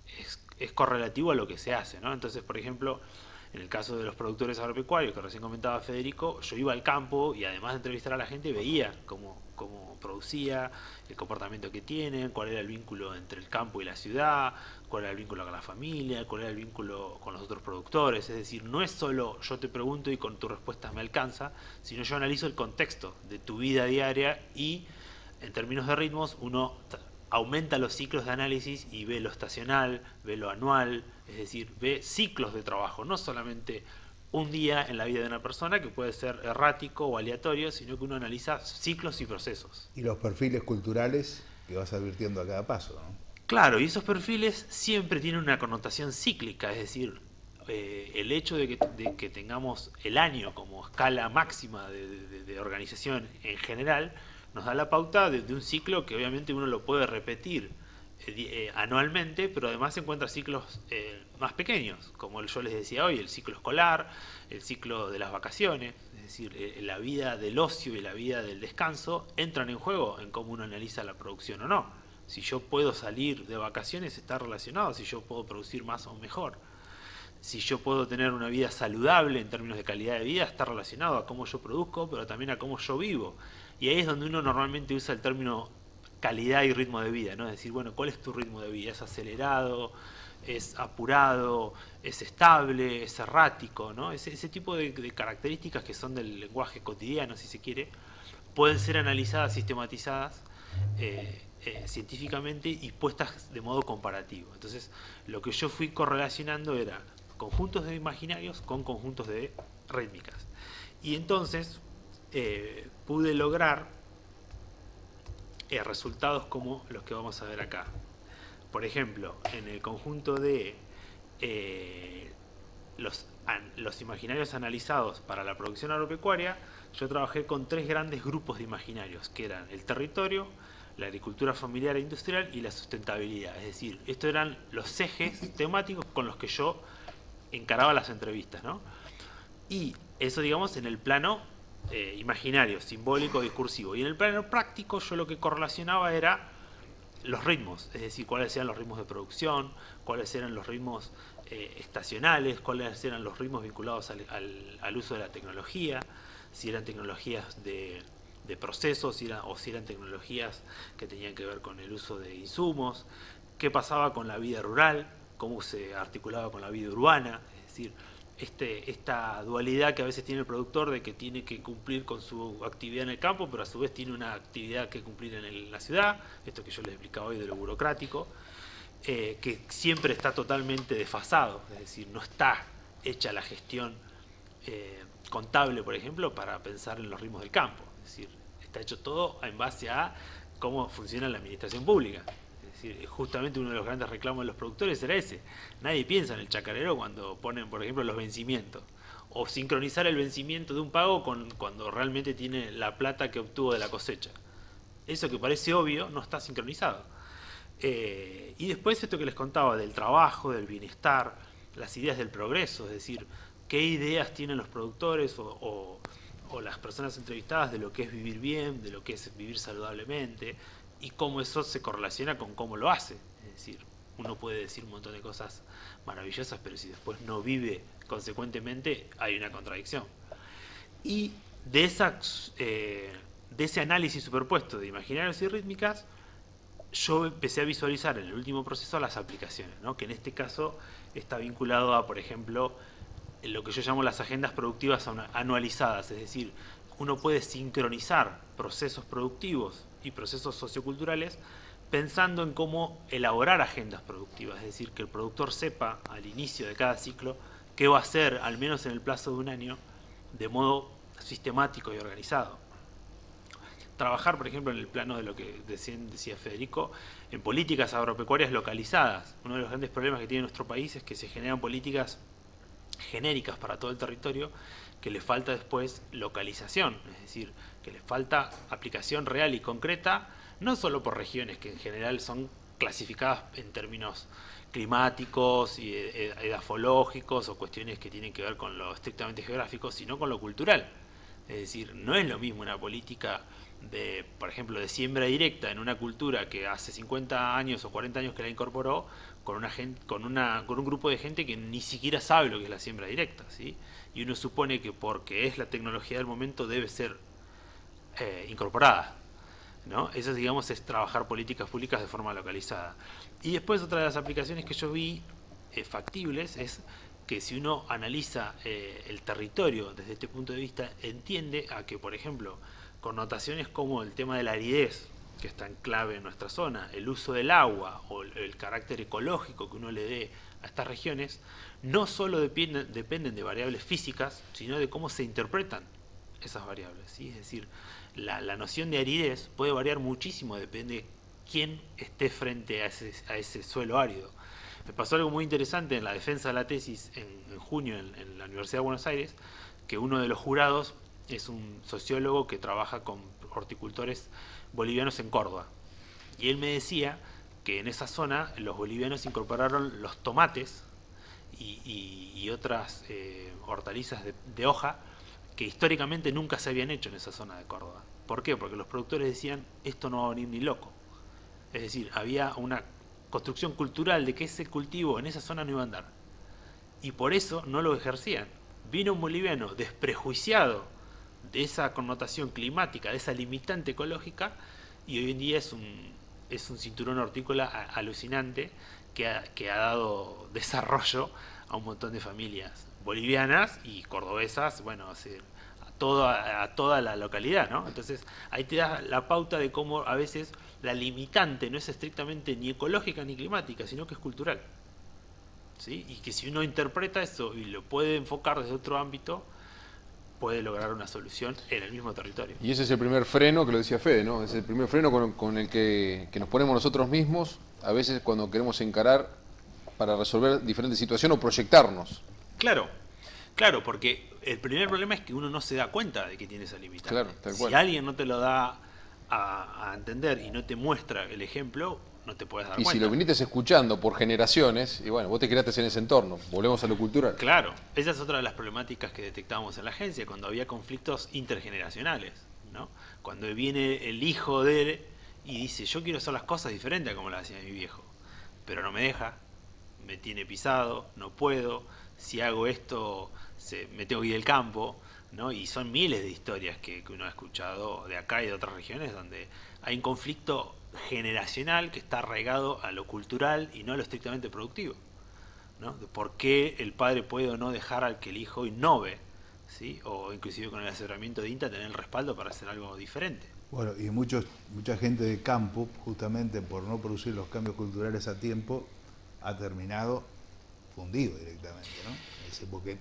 es correlativo a lo que se hace, ¿no? Entonces, por ejemplo, en el caso de los productores agropecuarios, que recién comentaba Federico, yo iba al campo y además de entrevistar a la gente veía cómo producía, el comportamiento que tienen, cuál era el vínculo entre el campo y la ciudad, cuál era el vínculo con la familia, cuál era el vínculo con los otros productores. Es decir, no es solo yo te pregunto y con tus respuestas me alcanza, sino yo analizo el contexto de tu vida diaria y en términos de ritmos uno aumenta los ciclos de análisis y ve lo estacional, ve lo anual, es decir, ve ciclos de trabajo, no solamente un día en la vida de una persona que puede ser errático o aleatorio, sino que uno analiza ciclos y procesos. Y los perfiles culturales que vas advirtiendo a cada paso, ¿no? Claro, y esos perfiles siempre tienen una connotación cíclica, es decir, el hecho de que tengamos el año como escala máxima de organización en general nos da la pauta de un ciclo que obviamente uno lo puede repetir anualmente, pero además se encuentra ciclos más pequeños, como yo les decía hoy, el ciclo escolar, el ciclo de las vacaciones, es decir, la vida del ocio y la vida del descanso entran en juego en cómo uno analiza la producción o no. Si yo puedo salir de vacaciones está relacionado, si yo puedo producir más o mejor. Si yo puedo tener una vida saludable en términos de calidad de vida está relacionado a cómo yo produzco, pero también a cómo yo vivo. Y ahí es donde uno normalmente usa el término calidad y ritmo de vida, ¿no? Es decir, bueno, ¿cuál es tu ritmo de vida? ¿Es acelerado? ¿Es apurado? ¿Es estable? ¿Es errático? ¿No? Ese tipo de características que son del lenguaje cotidiano, si se quiere, pueden ser analizadas, sistematizadas científicamente y puestas de modo comparativo. Entonces, lo que yo fui correlacionando era conjuntos de imaginarios con conjuntos de rítmicas. Y entonces pude lograr resultados como los que vamos a ver acá. Por ejemplo, en el conjunto de los imaginarios analizados para la producción agropecuaria, yo trabajé con 3 grandes grupos de imaginarios, que eran el territorio, la agricultura familiar e industrial y la sustentabilidad. Es decir, estos eran los ejes temáticos con los que yo encaraba las entrevistas, ¿no? Y eso, digamos, en el plano imaginario, simbólico, discursivo. Y en el plano práctico yo lo que correlacionaba era los ritmos, es decir, cuáles eran los ritmos de producción, cuáles eran los ritmos estacionales, cuáles eran los ritmos vinculados al uso de la tecnología, si eran tecnologías de procesos o si eran tecnologías que tenían que ver con el uso de insumos, qué pasaba con la vida rural, cómo se articulaba con la vida urbana, es decir, esta dualidad que a veces tiene el productor de que tiene que cumplir con su actividad en el campo, pero a su vez tiene una actividad que cumplir en la ciudad, esto que yo les explicaba hoy de lo burocrático, que siempre está totalmente desfasado, es decir, no está hecha la gestión contable, por ejemplo, para pensar en los ritmos del campo, es decir, está hecho todo en base a cómo funciona la administración pública. Es decir, justamente uno de los grandes reclamos de los productores era ese. Nadie piensa en el chacarero cuando ponen, por ejemplo, los vencimientos. O sincronizar el vencimiento de un pago cuando realmente tiene la plata que obtuvo de la cosecha. Eso que parece obvio no está sincronizado. Y después esto que les contaba del trabajo, del bienestar, las ideas del progreso, es decir, qué ideas tienen los productores o las personas entrevistadas de lo que es vivir bien, de lo que es vivir saludablemente, y cómo eso se correlaciona con cómo lo hace. Es decir, uno puede decir un montón de cosas maravillosas, pero si después no vive consecuentemente, hay una contradicción. Y de ese análisis superpuesto de imaginarios y rítmicas, yo empecé a visualizar en el último proceso las aplicaciones, ¿no? Que en este caso está vinculado a, por ejemplo, lo que yo llamo las agendas productivas anualizadas, es decir, uno puede sincronizar procesos productivos y procesos socioculturales pensando en cómo elaborar agendas productivas, es decir, que el productor sepa al inicio de cada ciclo qué va a hacer, al menos en el plazo de un año, de modo sistemático y organizado. Trabajar, por ejemplo, en el plano de lo que decía Federico, en políticas agropecuarias localizadas. Uno de los grandes problemas que tiene nuestro país es que se generan políticas genéricas para todo el territorio, que le falta después localización, es decir, que le falta aplicación real y concreta, no solo por regiones, que en general son clasificadas en términos climáticos y edafológicos o cuestiones que tienen que ver con lo estrictamente geográfico, sino con lo cultural. Es decir, no es lo mismo una política de, por ejemplo, de siembra directa en una cultura que hace 50 años o 40 años que la incorporó, con un grupo de gente que ni siquiera sabe lo que es la siembra directa, ¿sí? Y uno supone que porque es la tecnología del momento debe ser incorporada, ¿no? Eso, digamos, es trabajar políticas públicas de forma localizada. Y después otra de las aplicaciones que yo vi factibles es que si uno analiza el territorio desde este punto de vista, entiende a que, por ejemplo, connotaciones como el tema de la aridez, que está en clave en nuestra zona, el uso del agua o el carácter ecológico que uno le dé a estas regiones, no solo dependen de variables físicas, sino de cómo se interpretan esas variables, ¿sí? Es decir, la noción de aridez puede variar muchísimo, depende de quién esté frente a ese suelo árido. Me pasó algo muy interesante en la defensa de la tesis en junio en la Universidad de Buenos Aires, que uno de los jurados es un sociólogo que trabaja con horticultores bolivianos en Córdoba. Y él me decía que en esa zona los bolivianos incorporaron los tomates y otras hortalizas de hoja que históricamente nunca se habían hecho en esa zona de Córdoba. ¿Por qué? Porque los productores decían, esto no va a venir ni loco. Es decir, había una construcción cultural de que ese cultivo en esa zona no iba a andar. Y por eso no lo ejercían. Vino un boliviano desprejuiciado de esa connotación climática, de esa limitante ecológica, y hoy en día es un cinturón hortícola alucinante que ha dado desarrollo a un montón de familias bolivianas y cordobesas, bueno, a toda la localidad, ¿no? Entonces ahí te das la pauta de cómo a veces la limitante no es estrictamente ni ecológica ni climática, sino que es cultural, ¿sí? Y que si uno interpreta eso y lo puede enfocar desde otro ámbito, puede lograr una solución en el mismo territorio. Y ese es el primer freno, que lo decía Fede, ¿no? Es el primer freno con el que nos ponemos nosotros mismos, a veces cuando queremos encarar para resolver diferentes situaciones o proyectarnos. Claro, porque el primer problema es que uno no se da cuenta de que tiene esa limitante. Claro, tal cual. Si alguien no te lo da a entender y no te muestra el ejemplo, no te puedes dar cuenta. Y si lo viniste escuchando por generaciones, y bueno, vos te creaste en ese entorno, volvemos a lo cultural. Claro, esa es otra de las problemáticas que detectábamos en la agencia, cuando había conflictos intergeneracionales, ¿no? Cuando viene el hijo de él y dice, yo quiero hacer las cosas diferentes a como las hacía mi viejo, pero no me deja, me tiene pisado, no puedo, si hago esto me tengo que ir del campo, ¿no? Y son miles de historias que uno ha escuchado de acá y de otras regiones donde hay un conflicto generacional que está arraigado a lo cultural y no a lo estrictamente productivo, ¿no? De por qué el padre puede o no dejar al que el hijo innove, ¿sí? O inclusive con el asesoramiento de INTA tener el respaldo para hacer algo diferente. Bueno, y mucha gente de campo, justamente por no producir los cambios culturales a tiempo, ha terminado fundido directamente, ¿no? Porque,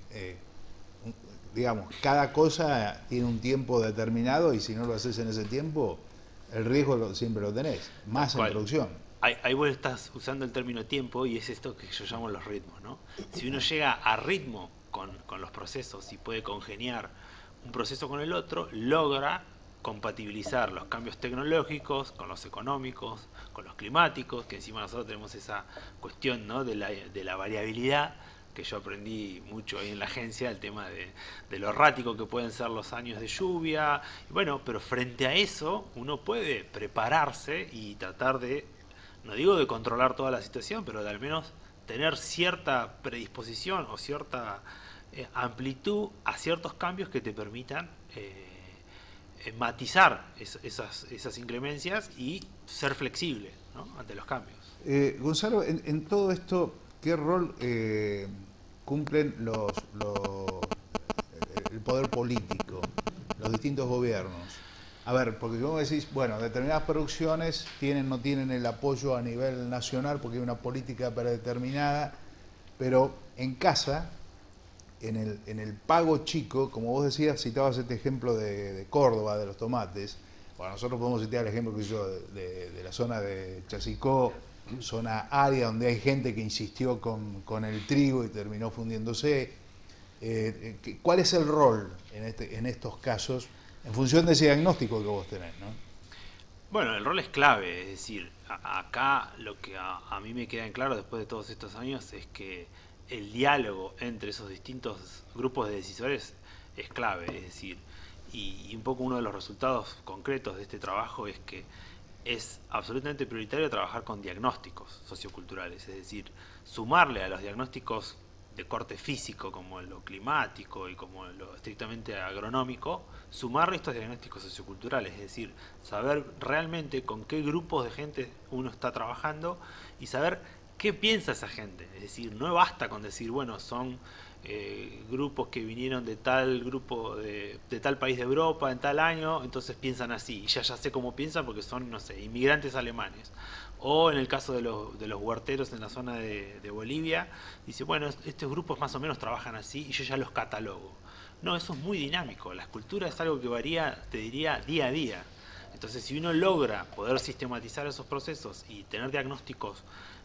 digamos, cada cosa tiene un tiempo determinado y si no lo haces en ese tiempo, el riesgo siempre lo tenés, más en producción. ahí vos estás usando el término tiempo y es esto que yo llamo los ritmos, ¿no? Si uno llega a ritmo con los procesos y puede congeniar un proceso con el otro, logra compatibilizar los cambios tecnológicos con los económicos, con los climáticos, que encima nosotros tenemos esa cuestión, ¿no?, de la variabilidad, que yo aprendí mucho ahí en la agencia, el tema de lo errático que pueden ser los años de lluvia. Bueno, pero frente a eso uno puede prepararse y tratar de, no digo de controlar toda la situación, pero de al menos tener cierta predisposición o cierta amplitud a ciertos cambios que te permitan matizar esas inclemencias y ser flexible, ¿no?, ante los cambios. Gonzalo, en todo esto, ¿qué rol cumplen el poder político, los distintos gobiernos? A ver, porque como decís, bueno, determinadas producciones no tienen el apoyo a nivel nacional porque hay una política predeterminada, pero en casa, en el pago chico, como vos decías, citabas este ejemplo de Córdoba, de los tomates. Bueno, nosotros podemos citar el ejemplo que yo de la zona de Chasicó, zona área donde hay gente que insistió con el trigo y terminó fundiéndose. ¿Cuál es el rol en estos casos en función de ese diagnóstico que vos tenés, ¿no? Bueno, el rol es clave, es decir, acá lo que a mí me queda en claro después de todos estos años es que el diálogo entre esos distintos grupos de decisores es clave, es decir, y un poco uno de los resultados concretos de este trabajo es que es absolutamente prioritario trabajar con diagnósticos socioculturales, es decir, sumarle a los diagnósticos de corte físico como lo climático y como lo estrictamente agronómico, sumarle estos diagnósticos socioculturales, es decir, saber realmente con qué grupos de gente uno está trabajando y saber qué piensa esa gente, es decir, no basta con decir, bueno, son grupos que vinieron de tal grupo de tal país de Europa en tal año, entonces piensan así, y ya sé cómo piensan porque son, no sé, inmigrantes alemanes. O en el caso de los huerteros en la zona de Bolivia, dice, bueno, estos grupos más o menos trabajan así y yo ya los catalogo. No, eso es muy dinámico, la escultura es algo que varía, te diría, día a día. Entonces, si uno logra poder sistematizar esos procesos y tener diagnósticos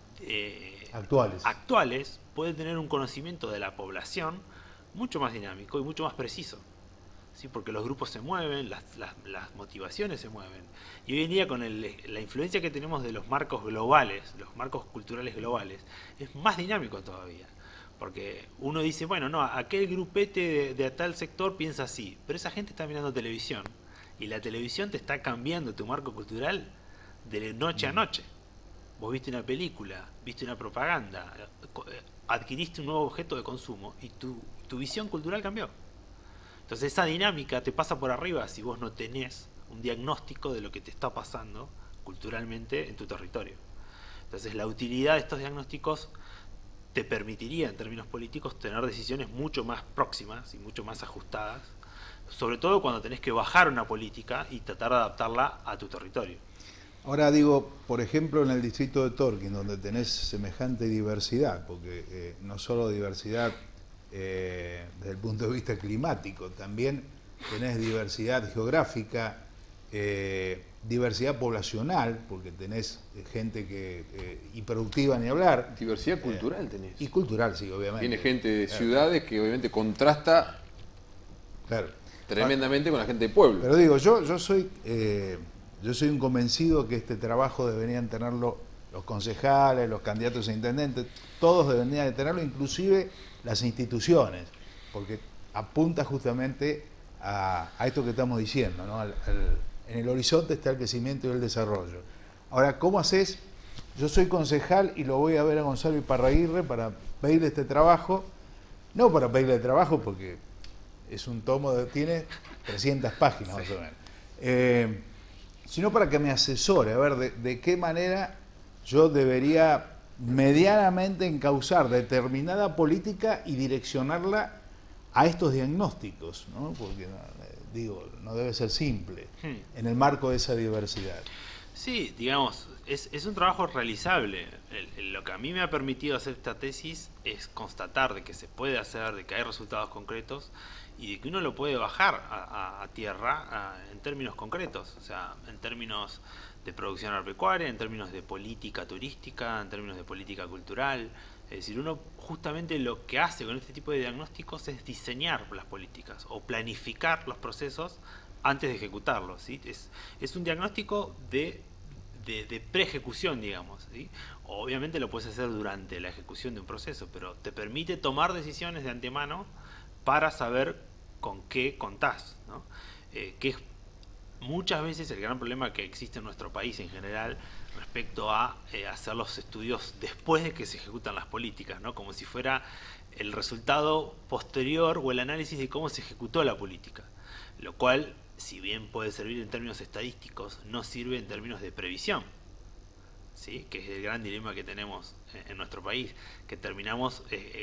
actuales, puede tener un conocimiento de la población mucho más dinámico y mucho más preciso, ¿sí? Porque los grupos se mueven, las motivaciones se mueven, y hoy en día con la influencia que tenemos de los marcos globales, los marcos culturales globales, es más dinámico todavía, porque uno dice, bueno, no, aquel grupete de tal sector piensa así, pero esa gente está mirando televisión y la televisión te está cambiando tu marco cultural de noche a noche. Vos viste una película, viste una propaganda, adquiriste un nuevo objeto de consumo y tu visión cultural cambió. Entonces esa dinámica te pasa por arriba si vos no tenés un diagnóstico de lo que te está pasando culturalmente en tu territorio. Entonces la utilidad de estos diagnósticos te permitiría en términos políticos tener decisiones mucho más próximas y mucho más ajustadas, sobre todo cuando tenés que bajar una política y tratar de adaptarla a tu territorio. Ahora digo, por ejemplo, en el distrito de Torquín, donde tenés semejante diversidad, porque no solo diversidad desde el punto de vista climático, también tenés diversidad geográfica, diversidad poblacional, porque tenés gente y productiva ni hablar. Diversidad cultural tenés. Y cultural, sí, obviamente. Tiene gente de ciudades que obviamente contrasta tremendamente con la gente de pueblo. Pero digo, yo soy un convencido que este trabajo deberían tenerlo los concejales, los candidatos a intendentes, todos deberían de tenerlo, inclusive las instituciones, porque apunta justamente a esto que estamos diciendo, ¿no? En el horizonte está el crecimiento y el desarrollo. Ahora, ¿cómo haces? Yo soy concejal y lo voy a ver a Gonzalo Iparraguirre para pedirle este trabajo, no para pedirle trabajo porque es un tomo, tiene 300 páginas más o menos, sino para que me asesore, a ver de qué manera yo debería medianamente encauzar determinada política y direccionarla a estos diagnósticos, ¿no? Porque, digo, no debe ser simple en el marco de esa diversidad. Sí, digamos, es un trabajo realizable. Lo que a mí me ha permitido hacer esta tesis es constatar de que se puede hacer, de que hay resultados concretos y de que uno lo puede bajar a tierra en términos concretos, o sea, en términos producción agropecuaria, en términos de política turística, en términos de política cultural. Es decir, uno justamente lo que hace con este tipo de diagnósticos es diseñar las políticas o planificar los procesos antes de ejecutarlos, ¿sí? Es un diagnóstico de pre-ejecución, digamos, ¿sí? Obviamente lo puedes hacer durante la ejecución de un proceso, pero te permite tomar decisiones de antemano para saber con qué contás, ¿no? Que es muchas veces el gran problema que existe en nuestro país en general respecto a hacer los estudios después de que se ejecutan las políticas, ¿no? Como si fuera el resultado posterior o el análisis de cómo se ejecutó la política, lo cual, si bien puede servir en términos estadísticos, no sirve en términos de previsión, ¿sí? Que es el gran dilema que tenemos en nuestro país, que terminamos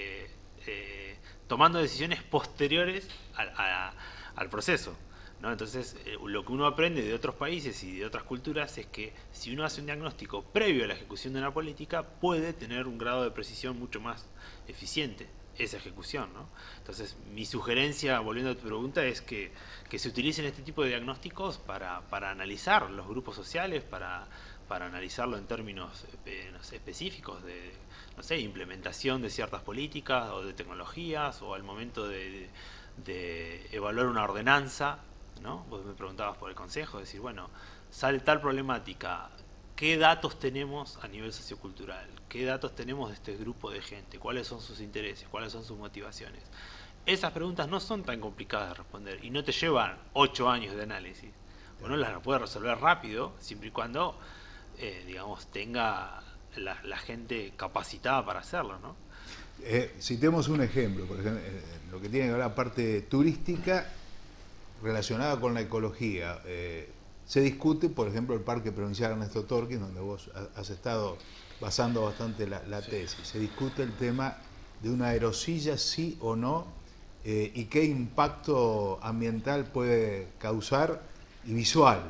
tomando decisiones posteriores al proceso, ¿no? Entonces, lo que uno aprende de otros países y de otras culturas es que si uno hace un diagnóstico previo a la ejecución de una política, puede tener un grado de precisión mucho más eficiente esa ejecución, ¿no? Entonces, mi sugerencia, volviendo a tu pregunta, es que se utilicen este tipo de diagnósticos para analizar los grupos sociales, para analizarlo en términos no sé, específicos de, no sé, implementación de ciertas políticas o de tecnologías, o al momento de evaluar una ordenanza, ¿no? Vos me preguntabas por el consejo, decir, bueno, sale tal problemática, ¿qué datos tenemos a nivel sociocultural? ¿Qué datos tenemos de este grupo de gente? ¿Cuáles son sus intereses? ¿Cuáles son sus motivaciones? Esas preguntas no son tan complicadas de responder y no te llevan 8 años de análisis. Uno las puede resolver rápido, siempre y cuando, digamos, tenga la gente capacitada para hacerlo, ¿no? Citemos un ejemplo, por ejemplo, lo que tiene que ver la parte turística relacionada con la ecología. Se discute, por ejemplo, el Parque Provincial Ernesto Torquín, donde vos has estado basando bastante la tesis. Se discute el tema de una aerosilla, sí o no, y qué impacto ambiental puede causar y visual.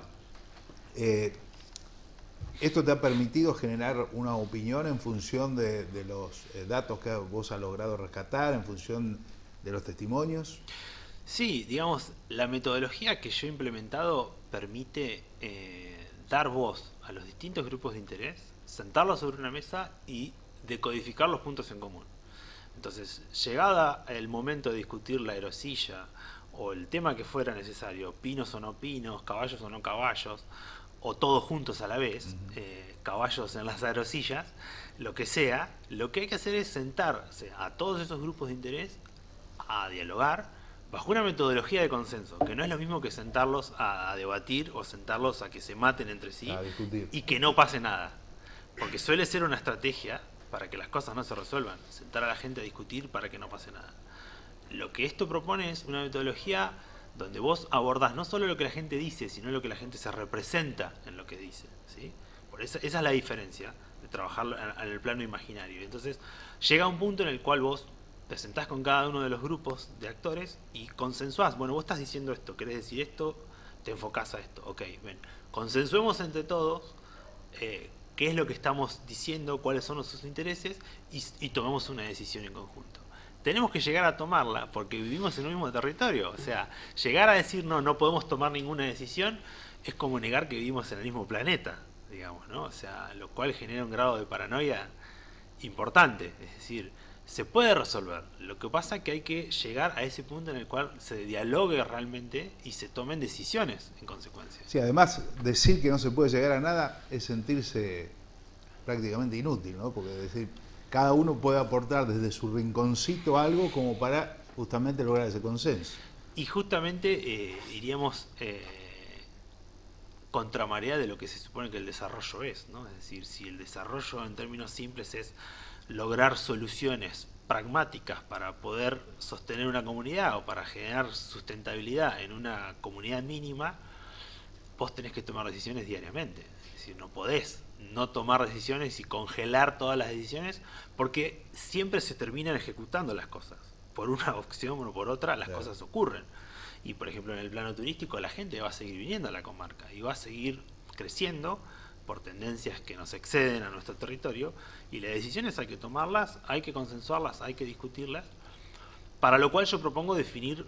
¿Esto te ha permitido generar una opinión en función de los datos que vos has logrado rescatar, en función de los testimonios? Sí, digamos, la metodología que yo he implementado permite dar voz a los distintos grupos de interés, sentarlos sobre una mesa y decodificar los puntos en común. Entonces, llegada el momento de discutir la aerosilla o el tema que fuera necesario, pinos o no pinos, caballos o no caballos, o todos juntos a la vez, caballos en las aerosillas, lo que sea, lo que hay que hacer es sentarse a todos esos grupos de interés a dialogar bajo una metodología de consenso, que no es lo mismo que sentarlos a debatir o sentarlos a que se maten entre sí y que no pase nada, porque suele ser una estrategia para que las cosas no se resuelvan, sentar a la gente a discutir para que no pase nada. Lo que esto propone es una metodología donde vos abordás no solo lo que la gente dice, sino lo que la gente se representa en lo que dice, ¿sí? Por esa es la diferencia de trabajar en el plano imaginario. Entonces, llega un punto en el cual vos te sentás con cada uno de los grupos de actores y consensuás. Bueno, vos estás diciendo esto, querés decir esto, te enfocás a esto. Ok, ven, consensuemos entre todos qué es lo que estamos diciendo, cuáles son nuestros intereses y tomemos una decisión en conjunto. Tenemos que llegar a tomarla porque vivimos en un mismo territorio. O sea, llegar a decir no podemos tomar ninguna decisión es como negar que vivimos en el mismo planeta, digamos, ¿no? O sea, lo cual genera un grado de paranoia importante. Es decir, se puede resolver. Lo que pasa es que hay que llegar a ese punto en el cual se dialogue realmente y se tomen decisiones en consecuencia. Sí, además, decir que no se puede llegar a nada es sentirse prácticamente inútil, ¿no? Porque decir, cada uno puede aportar desde su rinconcito algo como para justamente lograr ese consenso. Y justamente iríamos contramarea de lo que se supone que el desarrollo es, ¿no? Es decir, si el desarrollo en términos simples es lograr soluciones pragmáticas para poder sostener una comunidad o para generar sustentabilidad en una comunidad mínima, vos tenés que tomar decisiones diariamente. Es decir, no podés no tomar decisiones y congelar todas las decisiones porque siempre se terminan ejecutando las cosas. Por una opción o por otra las cosas ocurren. Y por ejemplo en el plano turístico la gente va a seguir viniendo a la comarca y va a seguir creciendo por tendencias que nos exceden a nuestro territorio y las decisiones hay que tomarlas, hay que consensuarlas, hay que discutirlas, para lo cual yo propongo definir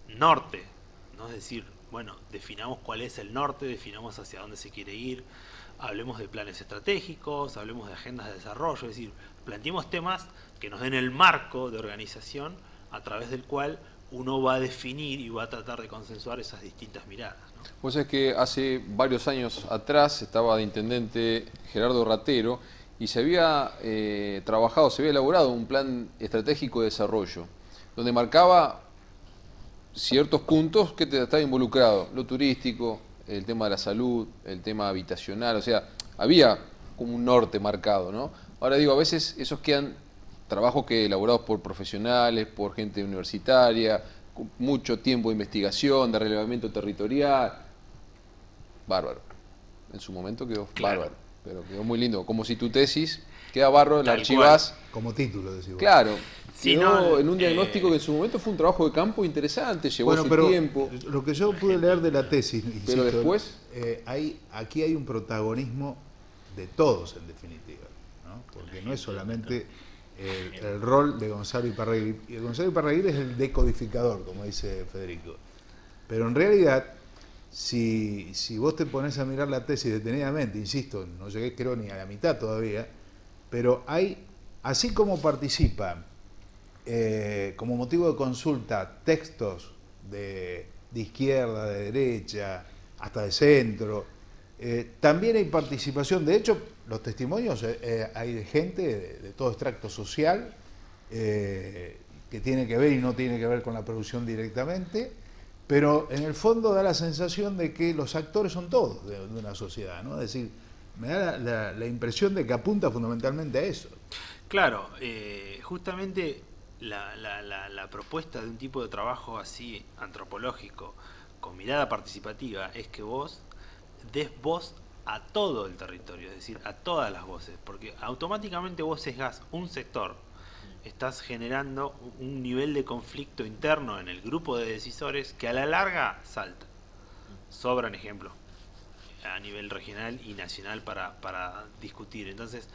norte, ¿no? Es decir, bueno, definamos cuál es el norte, definamos hacia dónde se quiere ir, hablemos de planes estratégicos, hablemos de agendas de desarrollo, es decir, planteemos temas que nos den el marco de organización a través del cual uno va a definir y va a tratar de consensuar esas distintas miradas, ¿no? Pues es que hace varios años atrás estaba de intendente Gerardo Ratero y se había trabajado, se había elaborado un plan estratégico de desarrollo, donde marcaba ciertos puntos que estaba involucrado, lo turístico, el tema de la salud, el tema habitacional, o sea, había como un norte marcado, ¿no? Ahora digo, a veces esos quedan trabajos que elaborados por profesionales, por gente universitaria, con mucho tiempo de investigación, de relevamiento territorial. Bárbaro. En su momento quedó bárbaro, pero quedó muy lindo. Como si tu tesis queda bárbaro, la archivás. Como título, decís vos. Claro. Sí, quedó en un diagnóstico que en su momento fue un trabajo de campo interesante, llevó su tiempo. Lo que yo pude leer de la tesis, insisto, pero después aquí hay un protagonismo de todos, en definitiva, ¿no? Porque no es solamente el rol de Gonzalo Iparraguirre. Y Gonzalo Iparraguirre es el decodificador, como dice Federico. Pero en realidad, si vos te pones a mirar la tesis detenidamente, insisto, no llegué creo ni a la mitad todavía, pero hay, así como participan como motivo de consulta textos de izquierda, de derecha, hasta de centro, también hay participación, de hecho los testimonios hay de gente de todo extracto social que tiene que ver y no tiene que ver con la producción directamente, pero en el fondo da la sensación de que los actores son todos de una sociedad, ¿no? Es decir, me da la impresión de que apunta fundamentalmente a eso. Claro, justamente la propuesta de un tipo de trabajo así antropológico, con mirada participativa, es que vos des voz a todo el territorio, es decir, a todas las voces, porque automáticamente vos sesgás un sector, estás generando un nivel de conflicto interno en el grupo de decisores que a la larga salta. Sobran ejemplos a nivel regional y nacional para discutir. Entonces,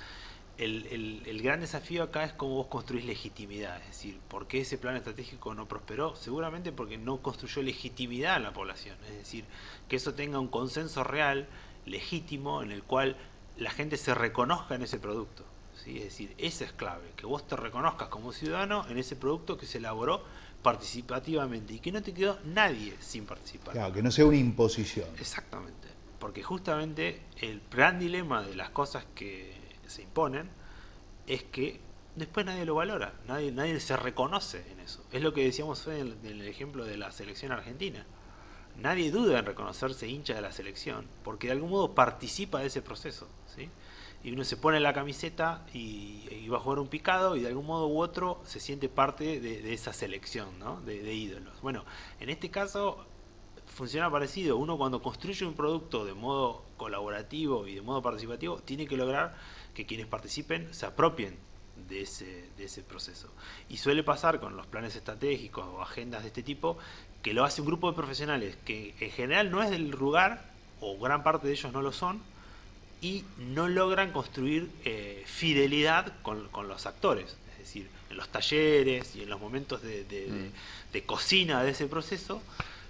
el gran desafío acá es cómo vos construís legitimidad, es decir, ¿por qué ese plan estratégico no prosperó? Seguramente porque no construyó legitimidad en la población, es decir, que eso tenga un consenso real, legítimo, en el cual la gente se reconozca en ese producto, ¿sí? Es decir, esa es clave, que vos te reconozcas como ciudadano en ese producto que se elaboró participativamente y que no te quedó nadie sin participar. Claro, que no sea una imposición. Exactamente, porque justamente el gran dilema de las cosas que se imponen es que después nadie lo valora, nadie se reconoce en eso. Es lo que decíamos en el ejemplo de la selección argentina. Nadie duda en reconocerse hincha de la selección, porque de algún modo participa de ese proceso, ¿sí? Y uno se pone la camiseta y va a jugar un picado y de algún modo u otro se siente parte de esa selección, ¿no? de ídolos. Bueno, en este caso funciona parecido. Uno cuando construye un producto de modo colaborativo y de modo participativo tiene que lograr que quienes participen se apropien de ese proceso. Y suele pasar con los planes estratégicos o agendas de este tipo, que lo hace un grupo de profesionales que en general no es del lugar, o gran parte de ellos no lo son, y no logran construir fidelidad con los actores. Es decir, en los talleres y en los momentos de cocina de ese proceso,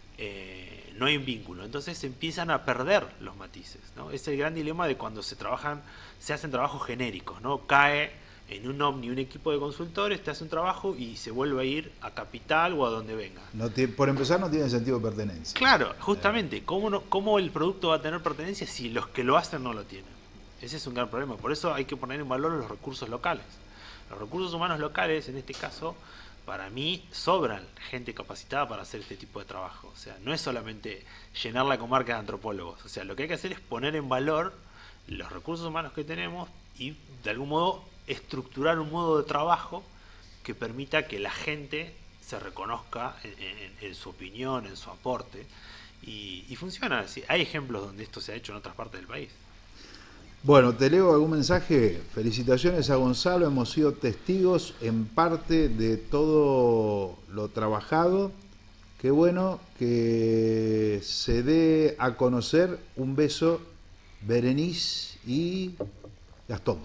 no hay un vínculo. Entonces empiezan a perder los matices, ¿no? Es el gran dilema de cuando se hacen trabajos genéricos, ¿no? Cae en un OVNI un equipo de consultores, te hace un trabajo y se vuelve a ir a Capital o a donde venga. Por empezar, no tiene sentido de pertenencia. Claro, justamente, ¿cómo el producto va a tener pertenencia si los que lo hacen no lo tienen? Ese es un gran problema. Por eso hay que poner en valor los recursos locales. Los recursos humanos locales, en este caso, para mí, sobran gente capacitada para hacer este tipo de trabajo. O sea, no es solamente llenar la comarca de antropólogos. O sea, lo que hay que hacer es poner en valor los recursos humanos que tenemos y, de algún modo, estructurar un modo de trabajo que permita que la gente se reconozca en su opinión, en su aporte, y funciona. Hay ejemplos donde esto se ha hecho en otras partes del país. Bueno, te leo algún mensaje. Felicitaciones a Gonzalo, hemos sido testigos en parte de todo lo trabajado. Qué bueno que se dé a conocer. Un beso, Berenice y Gastón.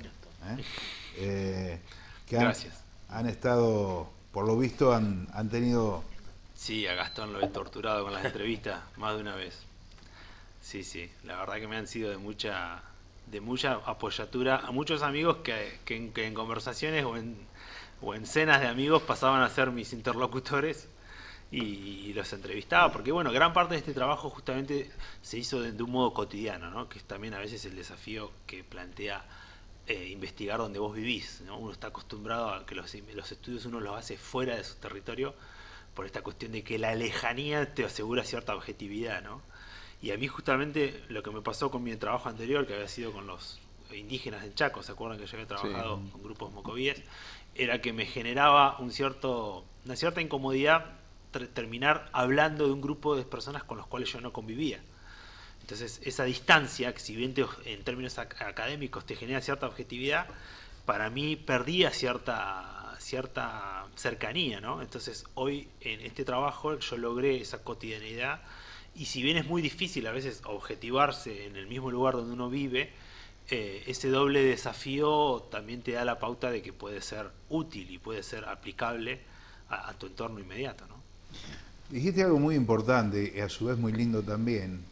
Que Gracias. Han estado, por lo visto, han tenido... Sí, a Gastón lo he torturado con las entrevistas más de una vez. Sí, la verdad que me han sido de mucha mucha apoyatura a muchos amigos que en conversaciones o en cenas de amigos pasaban a ser mis interlocutores y los entrevistaba, porque bueno, gran parte de este trabajo justamente se hizo de un modo cotidiano, ¿no? Que es también a veces el desafío que plantea investigar donde vos vivís, ¿no? Uno está acostumbrado a que los estudios uno los hace fuera de su territorio por esta cuestión de que la lejanía te asegura cierta objetividad, ¿no? Y a mí justamente lo que me pasó con mi trabajo anterior, que había sido con los indígenas del Chaco, ¿se acuerdan que yo había trabajado con grupos mocovíes? Era que me generaba una cierta incomodidad terminar hablando de un grupo de personas con los cuales yo no convivía. Entonces esa distancia, que si bien en términos académicos te genera cierta objetividad, para mí perdía cierta cercanía, ¿no? Entonces hoy en este trabajo yo logré esa cotidianidad, y si bien es muy difícil a veces objetivarse en el mismo lugar donde uno vive, ese doble desafío también te da la pauta de que puede ser útil y puede ser aplicable a tu entorno inmediato, ¿no? Dijiste algo muy importante y a su vez muy lindo también,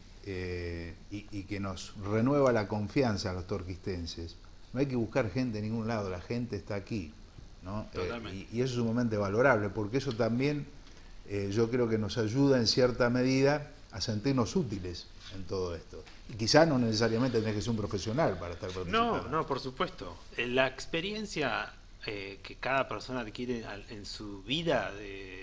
y que nos renueva la confianza a los torquistenses. No hay que buscar gente en ningún lado, la gente está aquí, ¿no? Y eso es sumamente valorable, porque eso también yo creo que nos ayuda en cierta medida a sentirnos útiles en todo esto. Y quizás no necesariamente tenés que ser un profesional para estar participando. No, por supuesto. La experiencia que cada persona adquiere en su vida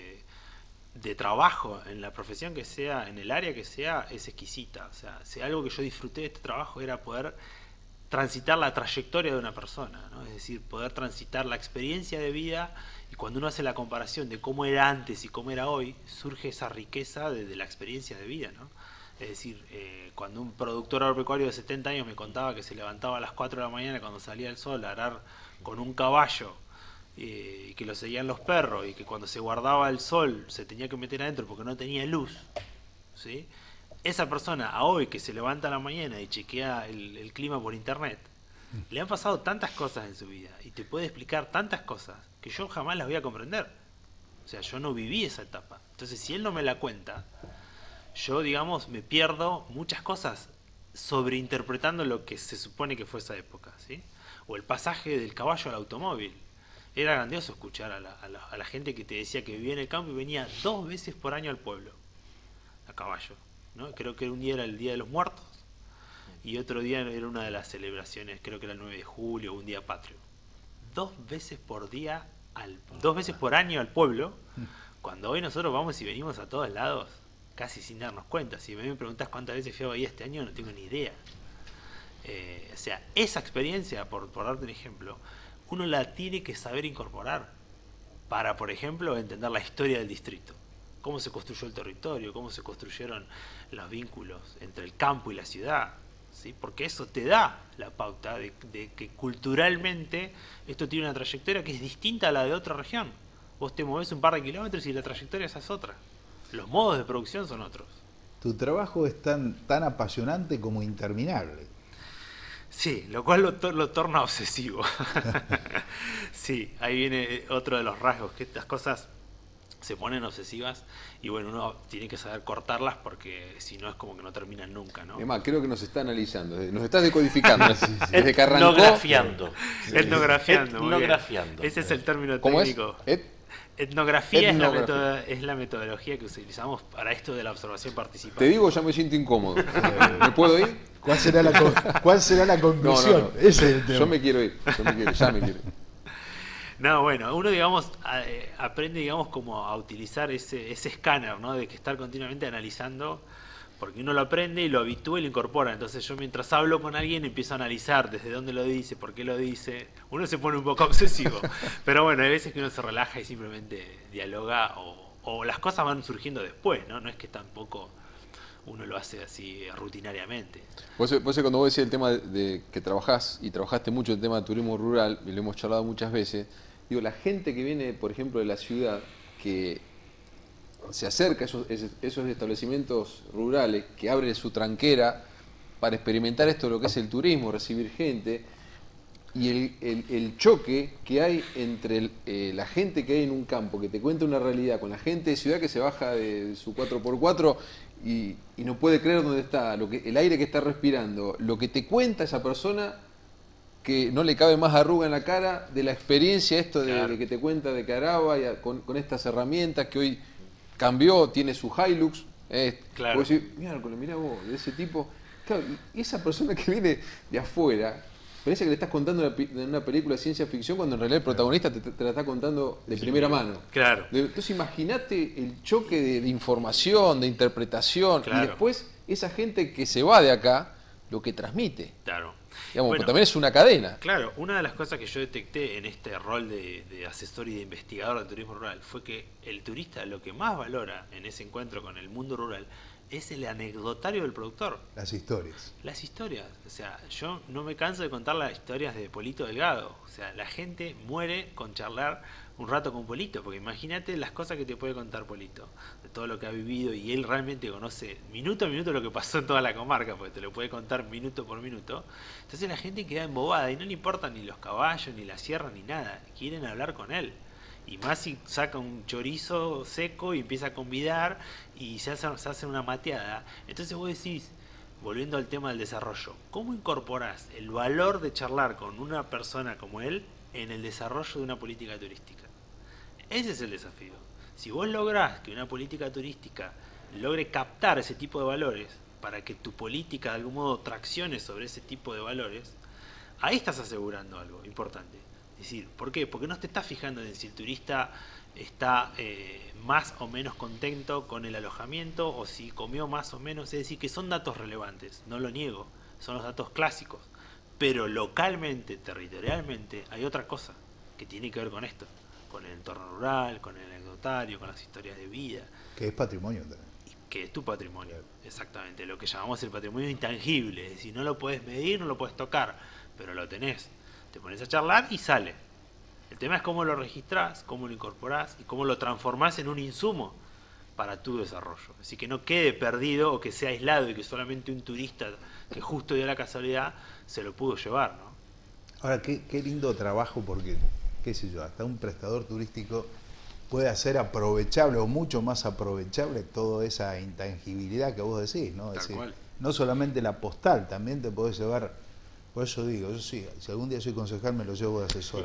de trabajo, en la profesión que sea, en el área que sea, es exquisita. O sea, si algo que yo disfruté de este trabajo era poder transitar la trayectoria de una persona, ¿no? Es decir, poder transitar la experiencia de vida, y cuando uno hace la comparación de cómo era antes y cómo era hoy, surge esa riqueza de la experiencia de vida, ¿no? Es decir, cuando un productor agropecuario de 70 años me contaba que se levantaba a las 4 de la mañana cuando salía el sol a arar con un caballo, y que lo seguían los perros, y que cuando se guardaba el sol se tenía que meter adentro porque no tenía luz, ¿sí? Esa persona a hoy que se levanta a la mañana y chequea el clima por internet, le han pasado tantas cosas en su vida y te puede explicar tantas cosas que yo jamás las voy a comprender. O sea, yo no viví esa etapa. Entonces, si él no me la cuenta, yo, digamos, me pierdo muchas cosas sobreinterpretando lo que se supone que fue esa época, ¿sí? O el pasaje del caballo al automóvil. Era grandioso escuchar a la gente que te decía que vivía en el campo y venía 2 veces por año al pueblo a caballo, ¿no? Creo que un día era el Día de los Muertos y otro día era una de las celebraciones, creo que era el 9 de julio, un día patrio. 2 veces por día, 2 veces por año al pueblo, cuando hoy nosotros vamos y venimos a todos lados casi sin darnos cuenta. Si me preguntás cuántas veces fui a Bahía este año, no tengo ni idea. O sea, esa experiencia, por darte un ejemplo, uno la tiene que saber incorporar para, por ejemplo, entender la historia del distrito. Cómo se construyó el territorio, cómo se construyeron los vínculos entre el campo y la ciudad, ¿sí? Porque eso te da la pauta de que culturalmente esto tiene una trayectoria que es distinta a la de otra región. Vos te movés un par de kilómetros y la trayectoria esa es otra. Los modos de producción son otros. Tu trabajo es tan apasionante como interminable. Sí, lo cual lo torna obsesivo. Sí, ahí viene otro de los rasgos, que estas cosas se ponen obsesivas y bueno, uno tiene que saber cortarlas porque si no es como que no terminan nunca, ¿no? Además, creo que nos está analizando, nos estás decodificando. Desde que arrancó. Etnografiando. Sí. Etnografiando. Etnografiando. Ese es el término ¿Cómo técnico. Etnografía. Es la metodología que utilizamos para esto de la observación participativa. Te digo, ya me siento incómodo. ¿Me puedo ir? ¿Cuál será la conclusión? No. Ese es el tema. Yo me quiero ir, ya me quiero ir. No, bueno, uno, digamos, aprende, digamos, como a utilizar ese escáner, ¿no? De que estar continuamente analizando, porque uno lo aprende y lo habitúa y lo incorpora. Entonces yo mientras hablo con alguien empiezo a analizar desde dónde lo dice, por qué lo dice. Uno se pone un poco obsesivo. Pero bueno, hay veces que uno se relaja y simplemente dialoga o las cosas van surgiendo después, ¿no? No es que tampoco uno lo hace así rutinariamente. Por eso cuando vos decís el tema de que trabajás y trabajaste mucho el tema de turismo rural, y lo hemos charlado muchas veces, digo, la gente que viene, por ejemplo, de la ciudad, que se acerca a esos establecimientos rurales, que abren su tranquera para experimentar esto, lo que es el turismo, recibir gente, Y el choque que hay entre la gente que hay en un campo, que te cuenta una realidad, con la gente de ciudad que se baja de su 4x4 y no puede creer dónde está, el aire que está respirando, lo que te cuenta esa persona que no le cabe más arruga en la cara, de la experiencia esto de que te cuenta de Caraba con estas herramientas que hoy cambió, tiene su Hilux. Vos decís, mirá vos, de ese tipo. Claro, y esa persona que viene de afuera, parece que le estás contando una película de ciencia ficción cuando en realidad el protagonista te la está contando de primera mano. Claro. Entonces imagínate el choque de información, de interpretación, y después esa gente que se va de acá, lo que transmite. Claro. Digamos, pero también es una cadena. Claro, una de las cosas que yo detecté en este rol de asesor y de investigador de turismo rural fue que el turista lo que más valora en ese encuentro con el mundo rural es el anecdotario del productor. Las historias. Las historias. O sea, yo no me canso de contar las historias de Polito Delgado. O sea, la gente muere con charlar un rato con Polito, porque imagínate las cosas que te puede contar Polito, de todo lo que ha vivido, y él realmente conoce minuto a minuto lo que pasó en toda la comarca, porque te lo puede contar minuto por minuto. Entonces la gente queda embobada y no le importan ni los caballos, ni la sierra, ni nada. Quieren hablar con él. Y más si saca un chorizo seco y empieza a convidar y se hace una mateada. Entonces vos decís, volviendo al tema del desarrollo, ¿cómo incorporás el valor de charlar con una persona como él en el desarrollo de una política turística? Ese es el desafío. Si vos lográs que una política turística logre captar ese tipo de valores para que tu política de algún modo traccione sobre ese tipo de valores, ahí estás asegurando algo importante. Es decir, ¿por qué? Porque no te estás fijando en si el turista está más o menos contento con el alojamiento o si comió más o menos. Es decir, que son datos relevantes, no lo niego, son los datos clásicos. Pero localmente, territorialmente, hay otra cosa que tiene que ver con esto, con el entorno rural, con el anecdotario, con las historias de vida. Que es patrimonio también. Que es tu patrimonio, exactamente, lo que llamamos el patrimonio intangible. Es decir, no lo puedes medir, no lo puedes tocar, pero lo tenés. Te pones a charlar y sale. El tema es cómo lo registrás, cómo lo incorporás y cómo lo transformás en un insumo para tu desarrollo. Así que no quede perdido o que sea aislado y que solamente un turista que justo dio la casualidad se lo pudo llevar, ¿no? Ahora, qué lindo trabajo, porque, qué sé yo, hasta un prestador turístico puede hacer aprovechable o mucho más aprovechable toda esa intangibilidad que vos decís, ¿no? Es decir, no solamente la postal, también te podés llevar. Por eso digo, yo sí, si algún día soy concejal me lo llevo de asesor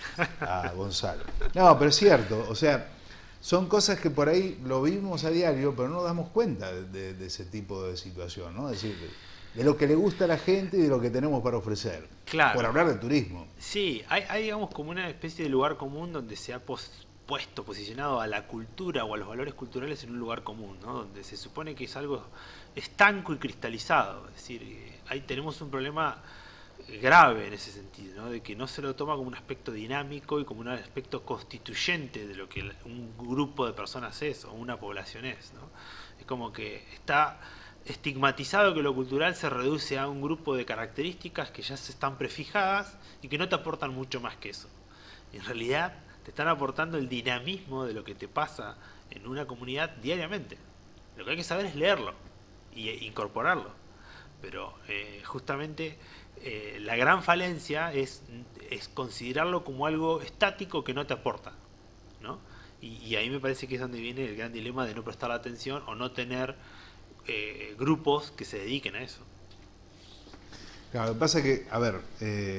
a Gonzalo. No, pero es cierto, o sea, son cosas que por ahí lo vivimos a diario, pero no nos damos cuenta de ese tipo de situación, ¿no? Es decir, de lo que le gusta a la gente y de lo que tenemos para ofrecer. Claro. Por hablar de turismo. Sí, hay digamos como una especie de lugar común donde se ha posicionado a la cultura o a los valores culturales en un lugar común, ¿no? Donde se supone que es algo estanco y cristalizado. Es decir, ahí tenemos un problema grave en ese sentido, ¿no? De que no se lo toma como un aspecto dinámico y como un aspecto constituyente de lo que un grupo de personas es o una población es, ¿no? Es como que está estigmatizado que lo cultural se reduce a un grupo de características que ya se están prefijadas y que no te aportan mucho más que eso. En realidad te están aportando el dinamismo de lo que te pasa en una comunidad diariamente. Lo que hay que saber es leerlo e incorporarlo. Pero justamente la gran falencia es considerarlo como algo estático que no te aporta, ¿no? Y ahí me parece que es donde viene el gran dilema de no prestar atención o no tener grupos que se dediquen a eso. Claro, lo que pasa es que, a ver,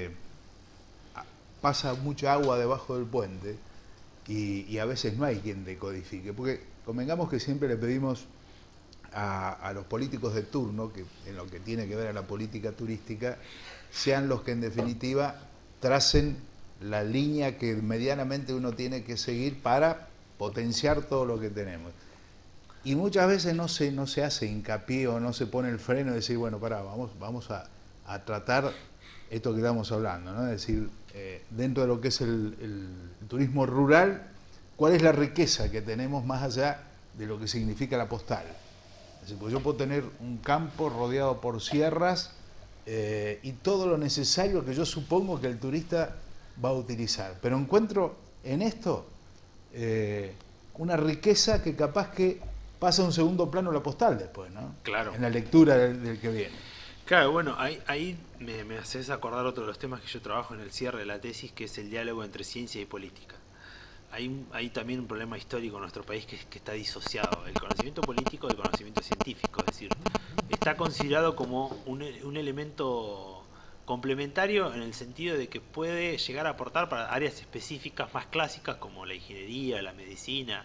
pasa mucha agua debajo del puente y a veces no hay quien decodifique, porque convengamos que siempre le pedimos a los políticos de turno, que en lo que tiene que ver a la política turística, sean los que en definitiva tracen la línea que medianamente uno tiene que seguir para potenciar todo lo que tenemos. Y muchas veces no se hace hincapié o no se pone el freno de decir, bueno, pará, vamos a tratar esto que estamos hablando, ¿no? Es decir, dentro de lo que es el turismo rural, ¿cuál es la riqueza que tenemos más allá de lo que significa la postal? Es decir, pues yo puedo tener un campo rodeado por sierras y todo lo necesario que yo supongo que el turista va a utilizar, pero encuentro en esto una riqueza que capaz que pasa a un segundo plano la postal después, ¿no? Claro. En la lectura del que viene. Claro, bueno, ahí me haces acordar otro de los temas que yo trabajo en el cierre de la tesis, que es el diálogo entre ciencia y política. Hay también un problema histórico en nuestro país que está disociado el conocimiento político del conocimiento científico, es decir, está considerado como un elemento complementario en el sentido de que puede llegar a aportar para áreas específicas más clásicas como la ingeniería, la medicina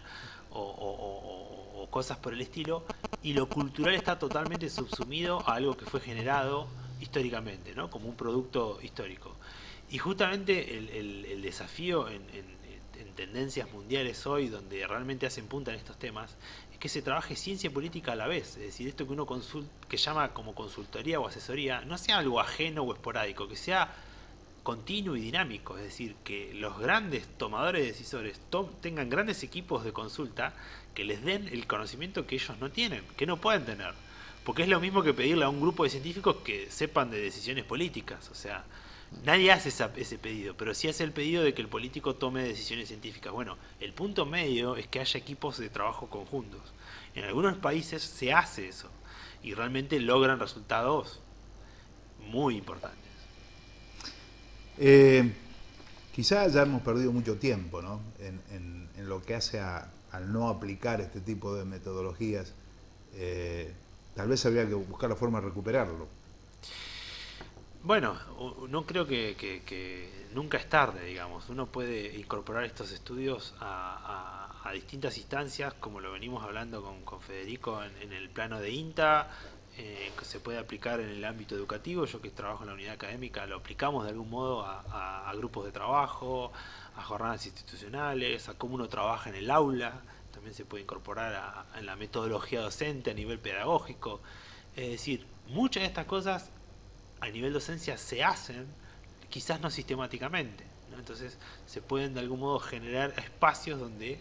o cosas por el estilo, y lo cultural está totalmente subsumido a algo que fue generado históricamente, ¿no? Como un producto histórico. Y justamente el desafío en tendencias mundiales hoy, donde realmente hacen punta en estos temas, es que se trabaje ciencia y política a la vez. Es decir, esto que uno que llama como consultoría o asesoría, no sea algo ajeno o esporádico, que sea continuo y dinámico. Es decir, que los grandes tomadores de decisores tengan grandes equipos de consulta que les den el conocimiento que ellos no tienen, que no pueden tener. Porque es lo mismo que pedirle a un grupo de científicos que sepan de decisiones políticas. O sea, nadie hace ese pedido, pero sí hace el pedido de que el político tome decisiones científicas. Bueno, el punto medio es que haya equipos de trabajo conjuntos. En algunos países se hace eso y realmente logran resultados muy importantes. Quizás ya hemos perdido mucho tiempo, ¿no? en lo que hace al no aplicar este tipo de metodologías. Tal vez habría que buscar la forma de recuperarlo. Bueno, no creo que nunca es tarde, digamos. Uno puede incorporar estos estudios a distintas instancias, como lo venimos hablando con Federico en el plano de INTA, que se puede aplicar en el ámbito educativo. Yo que trabajo en la unidad académica lo aplicamos de algún modo a grupos de trabajo, a jornadas institucionales, a cómo uno trabaja en el aula. También se puede incorporar en la metodología docente a nivel pedagógico. Es decir, muchas de estas cosas a nivel docencia se hacen, quizás no sistemáticamente, ¿no? Entonces se pueden de algún modo generar espacios donde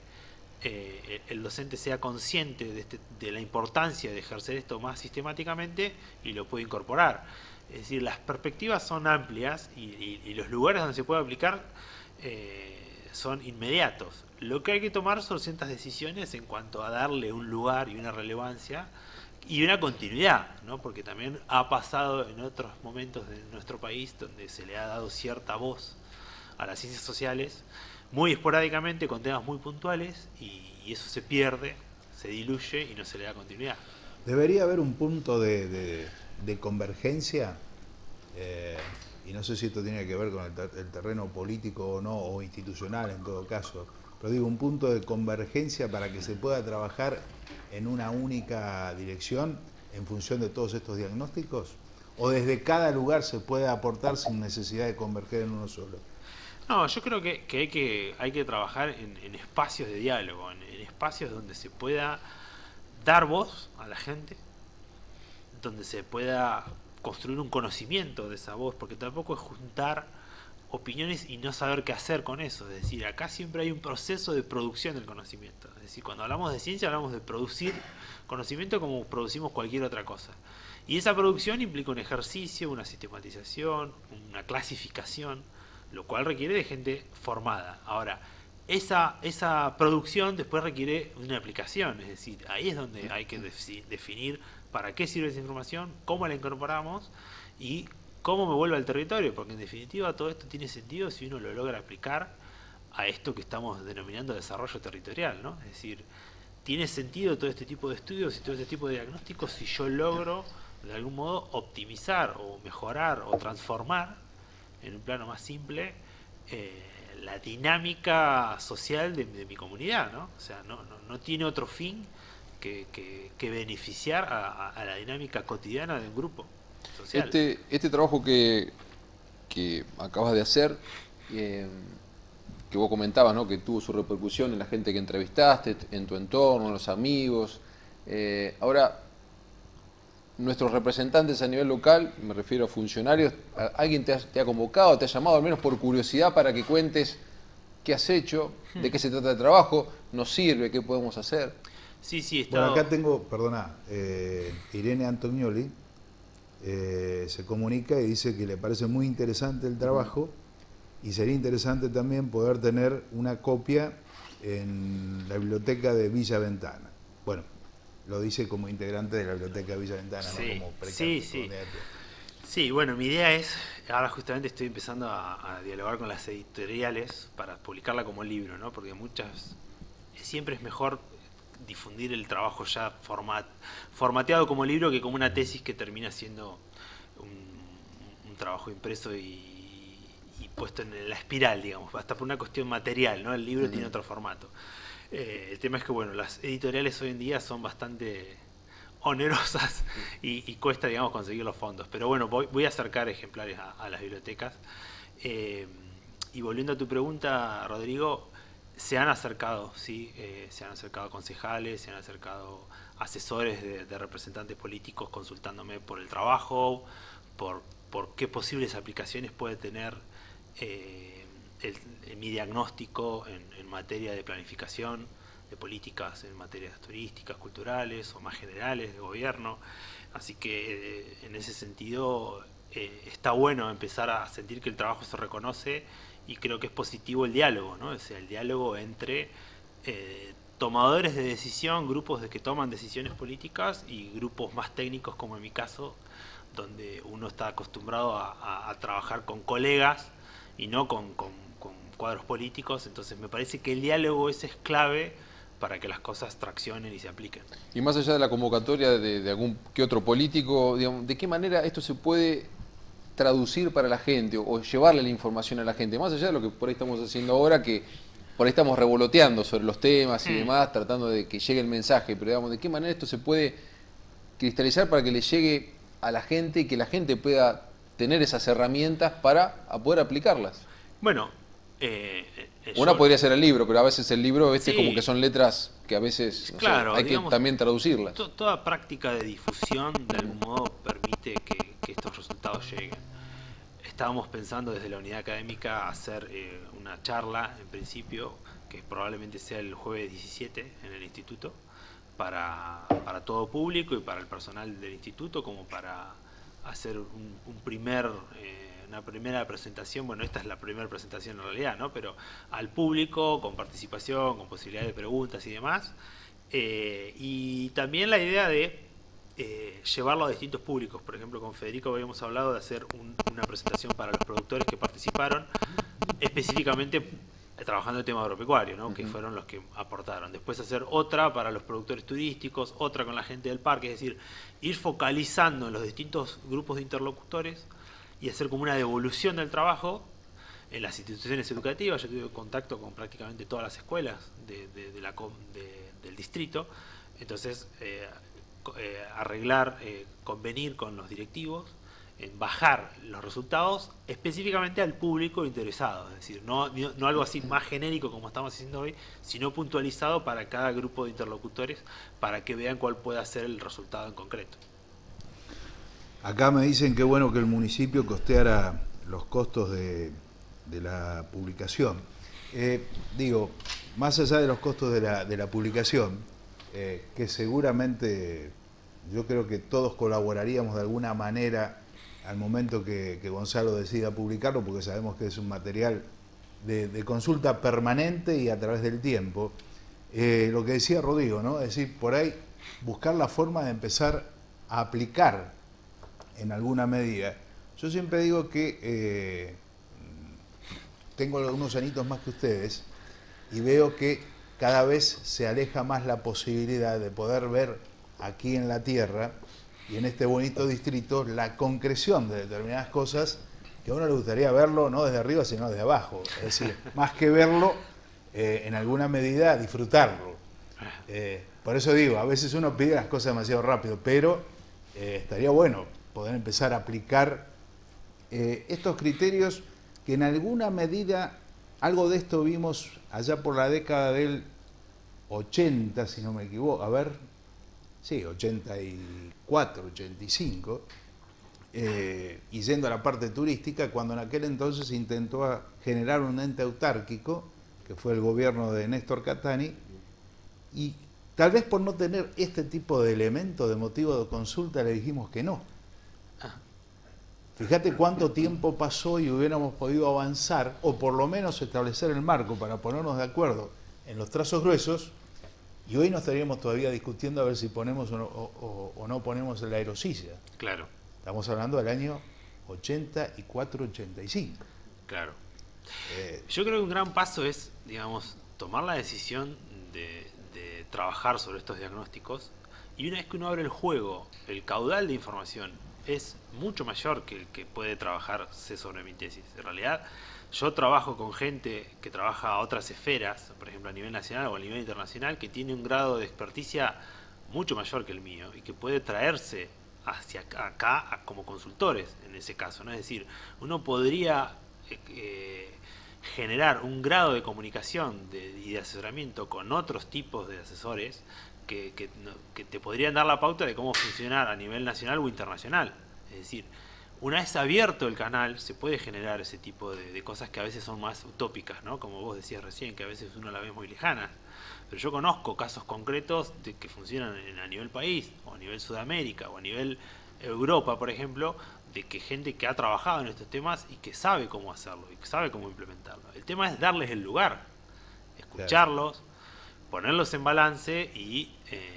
el docente sea consciente de la importancia de ejercer esto más sistemáticamente y lo puede incorporar. Es decir, las perspectivas son amplias y los lugares donde se puede aplicar son inmediatos. Lo que hay que tomar son ciertas decisiones en cuanto a darle un lugar y una relevancia y una continuidad, ¿no? Porque también ha pasado en otros momentos de nuestro país donde se le ha dado cierta voz a las ciencias sociales, muy esporádicamente, con temas muy puntuales, y eso se pierde, se diluye y no se le da continuidad. Debería haber un punto de convergencia, y no sé si esto tiene que ver con el terreno político o no, o institucional en todo caso, pero digo, un punto de convergencia para que se pueda trabajar en una única dirección en función de todos estos diagnósticos, o desde cada lugar se puede aportar sin necesidad de converger en uno solo. No, yo creo que hay que trabajar en espacios de diálogo, en espacios donde se pueda dar voz a la gente, donde se pueda construir un conocimiento de esa voz, porque tampoco es juntar opiniones y no saber qué hacer con eso. Es decir, acá siempre hay un proceso de producción del conocimiento. Es decir, cuando hablamos de ciencia hablamos de producir conocimiento como producimos cualquier otra cosa. Y esa producción implica un ejercicio, una sistematización, una clasificación, lo cual requiere de gente formada. Ahora, esa producción después requiere una aplicación, es decir, ahí es donde hay que definir para qué sirve esa información, cómo la incorporamos y cómo me vuelve al territorio, porque en definitiva todo esto tiene sentido si uno lo logra aplicar a esto que estamos denominando desarrollo territorial, ¿no? Es decir, tiene sentido todo este tipo de estudios y todo este tipo de diagnósticos si yo logro de algún modo optimizar o mejorar o transformar en un plano más simple la dinámica social de mi comunidad, ¿no? O sea, no tiene otro fin que beneficiar a la dinámica cotidiana de un grupo social. Este trabajo que acabas de hacer, que vos comentabas, ¿no? Que tuvo su repercusión en la gente que entrevistaste, en tu entorno, en los amigos. Ahora, nuestros representantes a nivel local, me refiero a funcionarios, ¿alguien te ha convocado, te ha llamado, al menos por curiosidad, para que cuentes qué has hecho, de qué se trata el trabajo, nos sirve, qué podemos hacer? Sí, Bueno, acá tengo, perdona, Irene Antonioli se comunica y dice que le parece muy interesante el trabajo y sería interesante también poder tener una copia en la biblioteca de Villa Ventana. Bueno, lo dice como integrante de la biblioteca de Villa Ventana, sí, no como sí. Sí, bueno, mi idea es, ahora justamente estoy empezando a dialogar con las editoriales para publicarla como libro, ¿no? Porque siempre es mejor difundir el trabajo ya formateado como libro que como una tesis que termina siendo un trabajo impreso y puesto en la espiral, digamos, hasta por una cuestión material, ¿no? El libro tiene otro formato. El tema es que, bueno, las editoriales hoy en día son bastante onerosas y cuesta, digamos, conseguir los fondos. Pero bueno, voy a acercar ejemplares a las bibliotecas. Y volviendo a tu pregunta, Rodrigo, se han acercado, sí, se han acercado concejales, se han acercado asesores de representantes políticos consultándome por el trabajo, por qué posibles aplicaciones puede tener mi diagnóstico en materia de planificación, de políticas en materias turísticas, culturales o más generales de gobierno. Así que en ese sentido está bueno empezar a sentir que el trabajo se reconoce y creo que es positivo el diálogo, ¿no? O sea, el diálogo entre tomadores de decisión, grupos que toman decisiones políticas y grupos más técnicos como en mi caso, donde uno está acostumbrado a trabajar con colegas y no con cuadros políticos. Entonces me parece que el diálogo ese es clave para que las cosas traccionen y se apliquen. Y más allá de la convocatoria de algún que otro político, digamos, ¿de qué manera esto se puede traducir para la gente o llevarle la información a la gente? Más allá de lo que por ahí estamos haciendo ahora, que por ahí estamos revoloteando sobre los temas y demás, tratando de que llegue el mensaje, pero digamos, ¿de qué manera esto se puede cristalizar para que le llegue a la gente y que la gente pueda tener esas herramientas para poder aplicarlas? Bueno, una podría ser el libro, pero a veces el libro como que son letras que a veces claro, hay digamos, que también traducirlas. Toda práctica de difusión de algún modo permite que estos resultados lleguen. Estábamos pensando desde la unidad académica hacer una charla, en principio, que probablemente sea el jueves 17 en el instituto, para todo público y para el personal del instituto, como para hacer una primera presentación. Bueno, esta es la primera presentación en realidad, ¿no? Pero al público, con participación, con posibilidad de preguntas y demás. Y también la idea de llevarlo a distintos públicos. Por ejemplo, con Federico habíamos hablado de hacer una presentación para los productores que participaron, específicamente trabajando el tema agropecuario, ¿no? Que fueron los que aportaron. Después hacer otra para los productores turísticos, otra con la gente del parque, es decir, ir focalizando en los distintos grupos de interlocutores y hacer como una devolución del trabajo en las instituciones educativas. Yo tuve contacto con prácticamente todas las escuelas del distrito, entonces arreglar, convenir con los directivos, en bajar los resultados específicamente al público interesado, es decir, no algo así más genérico como estamos haciendo hoy, sino puntualizado para cada grupo de interlocutores para que vean cuál puede ser el resultado en concreto. Acá me dicen que bueno que el municipio costeara los costos de la publicación. Digo, más allá de los costos de la publicación, que seguramente yo creo que todos colaboraríamos de alguna manera al momento que Gonzalo decida publicarlo, porque sabemos que es un material de consulta permanente y a través del tiempo. Lo que decía Rodrigo, ¿no? Es decir, por ahí buscar la forma de empezar a aplicar en alguna medida. Yo siempre digo que tengo unos añitos más que ustedes y veo que cada vez se aleja más la posibilidad de poder ver aquí en la tierra y en este bonito distrito la concreción de determinadas cosas que a uno le gustaría verlo no desde arriba sino desde abajo, es decir, más que verlo, en alguna medida disfrutarlo. Por eso digo, a veces uno pide las cosas demasiado rápido, pero estaría bueno poder empezar a aplicar estos criterios que en alguna medida, algo de esto vimos allá por la década del 80, si no me equivoco, a ver, sí, 84, 85, y yendo a la parte turística, cuando en aquel entonces se intentó generar un ente autárquico, que fue el gobierno de Néstor Catani, y tal vez por no tener este tipo de elemento de motivo de consulta le dijimos que no. Fíjate cuánto tiempo pasó y hubiéramos podido avanzar, o por lo menos establecer el marco para ponernos de acuerdo en los trazos gruesos, y hoy no estaríamos todavía discutiendo a ver si ponemos o no ponemos la aerosilla. Claro. Estamos hablando del año 80 y 4.85. Claro. Yo creo que un gran paso es, digamos, tomar la decisión de trabajar sobre estos diagnósticos, y una vez que uno abre el juego, el caudal de información es mucho mayor que el que puede trabajarse sobre mi tesis. En realidad, yo trabajo con gente que trabaja a otras esferas, por ejemplo a nivel nacional o a nivel internacional, que tiene un grado de experticia mucho mayor que el mío y que puede traerse hacia acá como consultores en ese caso, ¿no? Es decir, uno podría generar un grado de comunicación y de asesoramiento con otros tipos de asesores que te podrían dar la pauta de cómo funcionar a nivel nacional o internacional. Es decir, una vez abierto el canal, se puede generar ese tipo de cosas que a veces son más utópicas, ¿no? Como vos decías recién, que a veces uno la ve muy lejana. Pero yo conozco casos concretos de que funcionan a nivel país, o a nivel Sudamérica, o a nivel Europa, por ejemplo, de que gente que ha trabajado en estos temas y que sabe cómo hacerlo, y que sabe cómo implementarlo. El tema es darles el lugar, escucharlos, ponerlos en balance y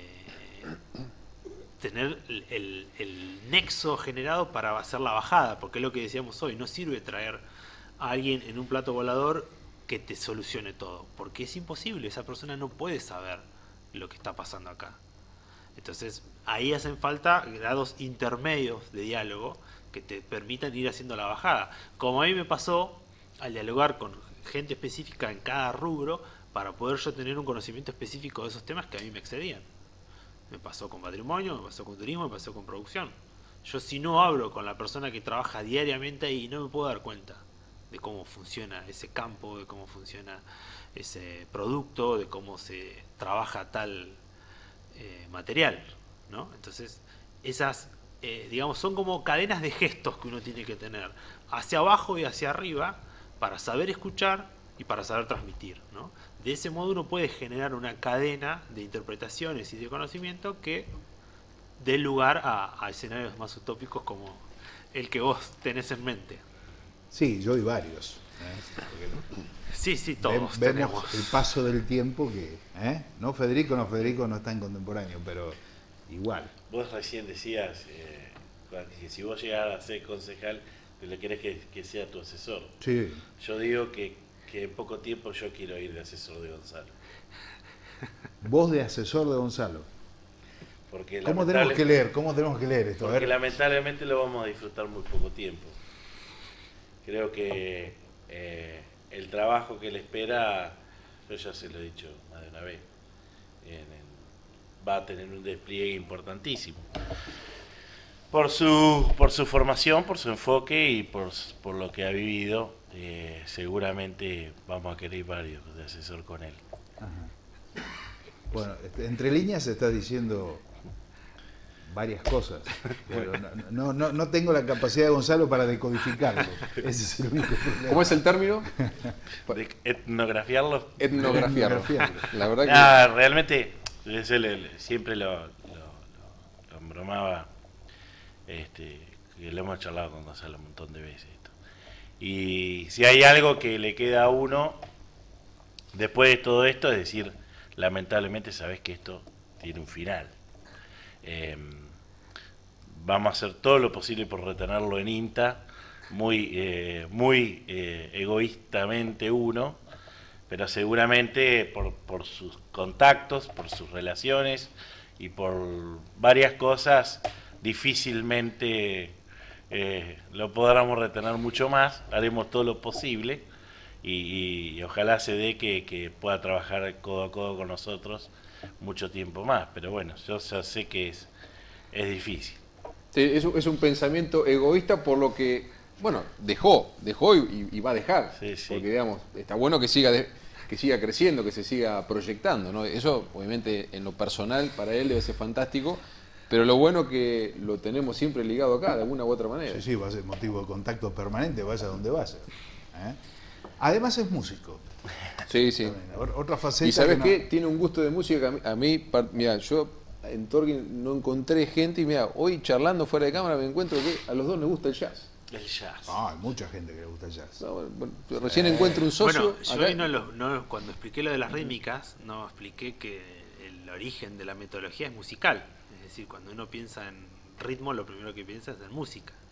tener el nexo generado para hacer la bajada, porque es lo que decíamos hoy, no sirve traer a alguien en un plato volador que te solucione todo, porque es imposible, esa persona no puede saber lo que está pasando acá. Entonces ahí hacen falta grados intermedios de diálogo que te permitan ir haciendo la bajada, como a mí me pasó al dialogar con gente específica en cada rubro para poder yo tener un conocimiento específico de esos temas que a mí me excedían. Me pasó con patrimonio, me pasó con turismo, me pasó con producción. Yo si no hablo con la persona que trabaja diariamente ahí, no me puedo dar cuenta de cómo funciona ese campo, de cómo funciona ese producto, de cómo se trabaja tal material, ¿no? Entonces, esas, digamos, son como cadenas de gestos que uno tiene que tener hacia abajo y hacia arriba para saber escuchar y para saber transmitir, ¿no? De ese modo uno puede generar una cadena de interpretaciones y de conocimiento que dé lugar a escenarios más utópicos como el que vos tenés en mente. Sí, yo y varios. Sí, todos vemos el paso del tiempo que... No, Federico no está en contemporáneo, pero igual. Vos recién decías que si vos llegaras a ser concejal, le querés que sea tu asesor. Sí. Yo digo que en poco tiempo yo quiero ir de asesor de Gonzalo. ¿Vos de asesor de Gonzalo? Porque ¿Cómo tenemos que leer esto? Porque lamentablemente lo vamos a disfrutar muy poco tiempo. Creo que el trabajo que le espera, yo ya se lo he dicho más de una vez, va a tener un despliegue importantísimo. Por su formación, por su enfoque y por lo que ha vivido, seguramente vamos a querer varios de asesor con él. Ajá. Bueno, entre líneas estás diciendo varias cosas, pero no tengo la capacidad de Gonzalo para decodificarlo. Ese es el único problema. ¿Cómo es el término? ¿Etnografiarlo? Etnografiarlo. La verdad que... realmente, siempre lo embromaba, que lo hemos charlado con Gonzalo un montón de veces. Y si hay algo que le queda a uno después de todo esto, es decir, lamentablemente sabes que esto tiene un final. Vamos a hacer todo lo posible por retenerlo en INTA, muy egoístamente uno, pero seguramente por sus contactos, por sus relaciones y por varias cosas, difícilmente lo podremos retener mucho más. Haremos todo lo posible y ojalá se dé que pueda trabajar codo a codo con nosotros mucho tiempo más, pero bueno, yo ya sé que es difícil. Sí, es un pensamiento egoísta por lo que, bueno, dejó y va a dejar, sí. Porque digamos, está bueno que siga creciendo, que se siga proyectando, ¿no? Eso obviamente en lo personal para él debe ser fantástico, pero lo bueno que lo tenemos siempre ligado acá, de alguna u otra manera. Sí, va a ser motivo de contacto permanente, vaya donde vaya. Además es músico. Sí. Otra faceta. ¿Y sabes qué? Tiene un gusto de música que a mí, mira, yo en Torquín no encontré gente y mira, hoy charlando fuera de cámara me encuentro que a los dos les gusta el jazz. El jazz. Hay mucha gente que le gusta el jazz. Bueno, recién encuentro un socio. Bueno, yo ahí cuando expliqué lo de las rítmicas, no expliqué que el origen de la metodología es musical. Es decir, cuando uno piensa en ritmo, lo primero que piensa es en música.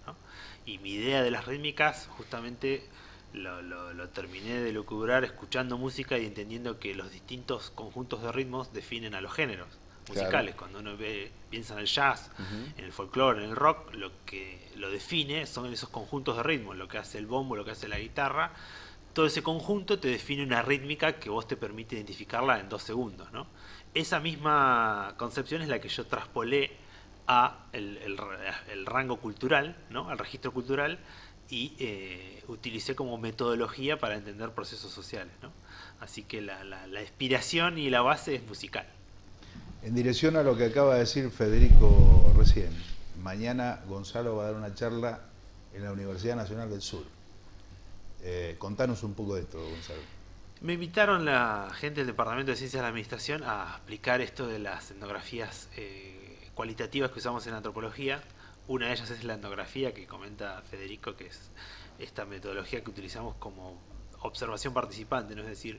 ¿no? Y mi idea de las rítmicas justamente lo terminé de lucubrar escuchando música y entendiendo que los distintos conjuntos de ritmos definen a los géneros musicales. Cuando uno piensa en el jazz, en el folclore, en el rock, lo que lo define son esos conjuntos de ritmos, lo que hace el bombo, lo que hace la guitarra. Todo ese conjunto te define una rítmica que vos te permite identificarla en 2 segundos, ¿no? Esa misma concepción es la que yo traspolé a el rango cultural, ¿no? Al registro cultural, y utilicé como metodología para entender procesos sociales, ¿no? Así que la inspiración y la base es musical. En dirección a lo que acaba de decir Federico recién, mañana Gonzalo va a dar una charla en la Universidad Nacional del Sur. Contanos un poco de esto, Gonzalo. Me invitaron la gente del Departamento de Ciencias de la Administración a explicar esto de las etnografías cualitativas que usamos en antropología. Una de ellas es la etnografía que comenta Federico, que es esta metodología que utilizamos como observación participante, ¿no? Es decir,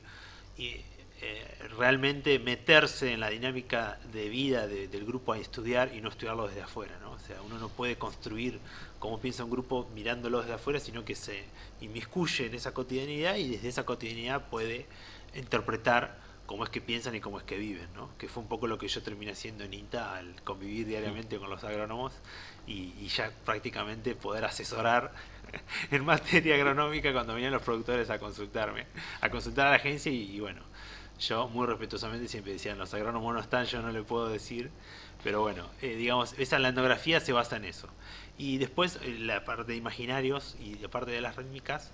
realmente meterse en la dinámica de vida del grupo a estudiar y no estudiarlo desde afuera, ¿no? O sea, uno no puede construir cómo piensa un grupo mirándolo desde afuera, sino que se inmiscuye en esa cotidianidad y desde esa cotidianidad puede interpretar cómo es que piensan y cómo es que viven, ¿no? Que fue un poco lo que yo terminé haciendo en INTA al convivir diariamente con los agrónomos y ya prácticamente poder asesorar en materia agronómica cuando venían los productores a consultar a la agencia y bueno, yo muy respetuosamente siempre decían, los agrónomos no están, yo no le puedo decir, pero bueno, digamos, la etnografía se basa en eso. Y después la parte de imaginarios y la parte de las rítmicas,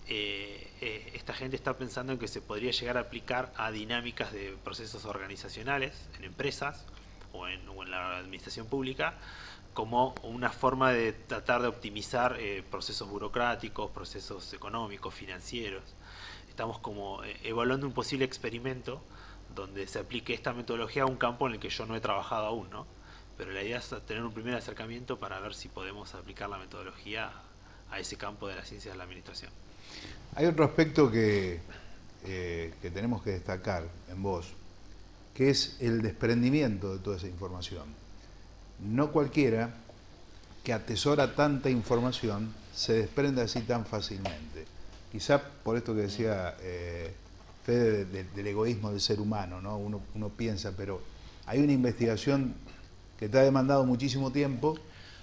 esta gente está pensando en que se podría llegar a aplicar a dinámicas de procesos organizacionales en empresas o en la administración pública como una forma de tratar de optimizar procesos burocráticos, procesos económicos, financieros. Estamos como evaluando un posible experimento donde se aplique esta metodología a un campo en el que yo no he trabajado aún, ¿no? Pero la idea es tener un primer acercamiento para ver si podemos aplicar la metodología a ese campo de las ciencias de la administración. Hay otro aspecto que tenemos que destacar en vos, que es el desprendimiento de toda esa información. No cualquiera que atesora tanta información se desprende así tan fácilmente. Quizá por esto que decía Fede del egoísmo del ser humano, ¿no? Uno piensa, pero hay una investigación que te ha demandado muchísimo tiempo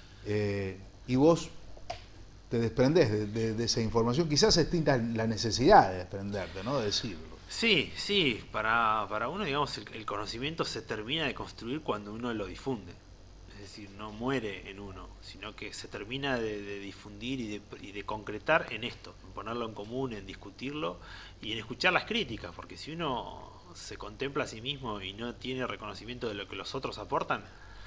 y vos te desprendés de esa información. Quizás extinta la necesidad de desprenderte, ¿no? De decirlo. Sí, sí. Para uno, digamos, el conocimiento se termina de construir cuando uno lo difunde. Es decir, no muere en uno, sino que se termina de difundir y de concretar en esto, en ponerlo en común, en discutirlo y en escuchar las críticas, porque si uno se contempla a sí mismo y no tiene reconocimiento de lo que los otros aportan,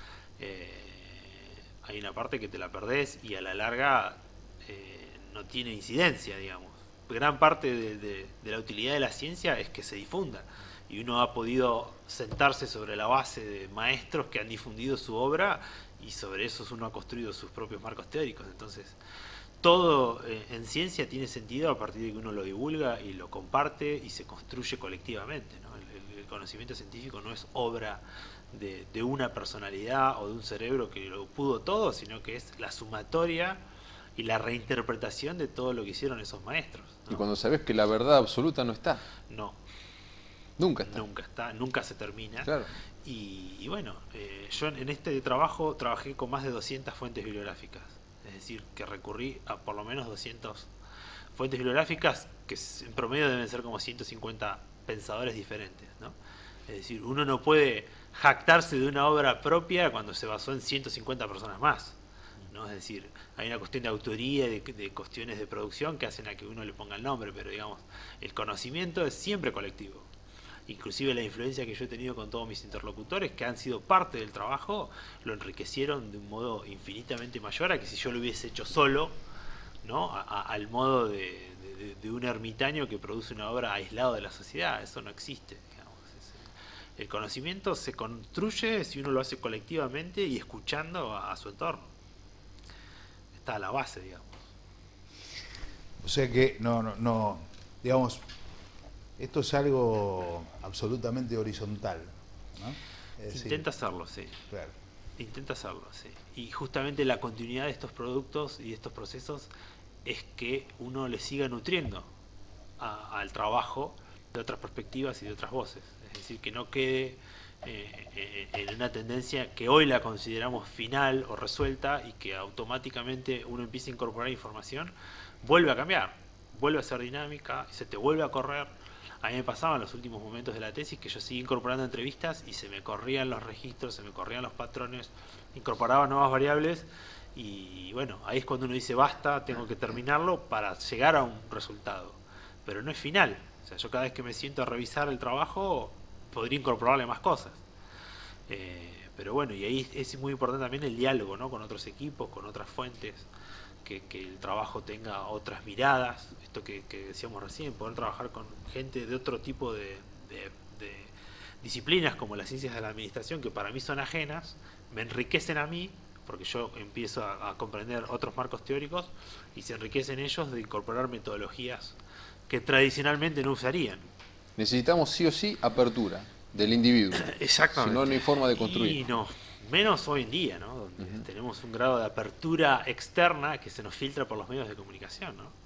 hay una parte que te la perdés y a la larga no tiene incidencia, digamos. Gran parte de la utilidad de la ciencia es que se difunda y uno ha podido sentarse sobre la base de maestros que han difundido su obra y sobre eso uno ha construido sus propios marcos teóricos. Entonces todo en ciencia tiene sentido a partir de que uno lo divulga y lo comparte y se construye colectivamente, ¿no? El conocimiento científico no es obra de una personalidad o de un cerebro que lo pudo todo, sino que es la sumatoria y la reinterpretación de todo lo que hicieron esos maestros, ¿no? Y cuando sabes que la verdad absoluta no está. No. Nunca está. Nunca está, nunca se termina. Claro. Y bueno, yo en este trabajo trabajé con más de 200 fuentes bibliográficas. Es decir, que recurrí a por lo menos 200 fuentes bibliográficas que en promedio deben ser como 150 pensadores diferentes, ¿no? Es decir, uno no puede jactarse de una obra propia cuando se basó en 150 personas más, ¿no? Es decir, hay una cuestión de autoría y de cuestiones de producción que hacen a que uno le ponga el nombre, pero digamos, el conocimiento es siempre colectivo. Inclusive la influencia que yo he tenido con todos mis interlocutores, que han sido parte del trabajo, lo enriquecieron de un modo infinitamente mayor a que si yo lo hubiese hecho solo, ¿no? Al modo de un ermitaño que produce una obra aislado de la sociedad. Eso no existe, digamos. El conocimiento se construye si uno lo hace colectivamente y escuchando a su entorno. Está a la base, digamos. O sea que no, digamos, esto es algo absolutamente horizontal, ¿no? Es decir, intenta hacerlo, sí. Claro. Intenta hacerlo, sí. Y justamente la continuidad de estos productos y de estos procesos es que uno le siga nutriendo al trabajo de otras perspectivas y de otras voces. Es decir, que no quede en una tendencia que hoy la consideramos final o resuelta y que automáticamente uno empieza a incorporar información, vuelve a cambiar, vuelve a ser dinámica, se te vuelve a correr. A mí me pasaba en los últimos momentos de la tesis que yo seguía incorporando entrevistas y se me corrían los registros, se me corrían los patrones, incorporaba nuevas variables y bueno, ahí es cuando uno dice basta, tengo que terminarlo para llegar a un resultado. Pero no es final. O sea, yo cada vez que me siento a revisar el trabajo podría incorporarle más cosas. Pero bueno, y ahí es muy importante también el diálogo, ¿no? Con otros equipos, con otras fuentes. Que el trabajo tenga otras miradas, esto que decíamos recién, poder trabajar con gente de otro tipo de disciplinas como las ciencias de la administración, que para mí son ajenas, me enriquecen a mí, porque yo empiezo a comprender otros marcos teóricos y se enriquecen ellos de incorporar metodologías que tradicionalmente no usarían. Necesitamos sí o sí apertura del individuo. Exactamente. Si no, no hay forma de construir. Y no, menos hoy en día, ¿no? Donde tenemos un grado de apertura externa que se nos filtra por los medios de comunicación, ¿no?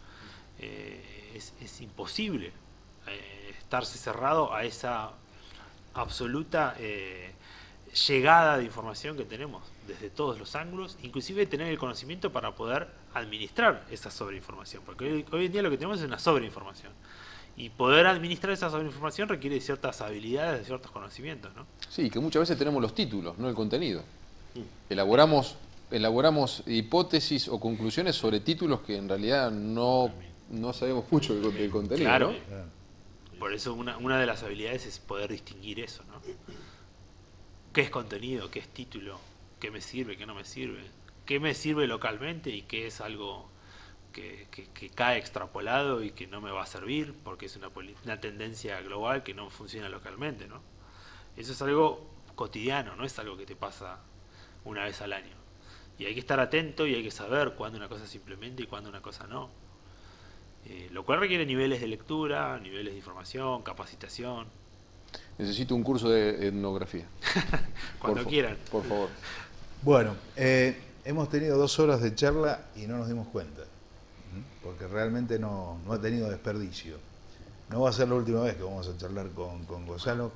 Es imposible estarse cerrado a esa absoluta llegada de información que tenemos desde todos los ángulos, inclusive tener el conocimiento para poder administrar esa sobreinformación, porque hoy en día lo que tenemos es una sobreinformación. Y poder administrar esa sobreinformación requiere de ciertas habilidades, de ciertos conocimientos, ¿no? Sí, que muchas veces tenemos los títulos, no el contenido. Elaboramos hipótesis o conclusiones sobre títulos que en realidad no sabemos mucho del contenido. Claro. ¿No? Por eso una de las habilidades es poder distinguir eso, ¿no? ¿Qué es contenido? ¿Qué es título? ¿Qué me sirve? ¿Qué no me sirve? ¿Qué me sirve localmente y qué es algo que cae extrapolado y que no me va a servir porque es una tendencia global que no funciona localmente, ¿no? Eso es algo cotidiano, no es algo que te pasa una vez al año. Y hay que estar atento y hay que saber cuándo una cosa se implementa y cuándo una cosa no. Lo cual requiere niveles de lectura, niveles de información, capacitación. Necesito un curso de etnografía. Cuando quieran. Por favor. Bueno, hemos tenido 2 horas de charla y no nos dimos cuenta. Porque realmente no ha tenido desperdicio. No va a ser la última vez que vamos a charlar con Gonzalo.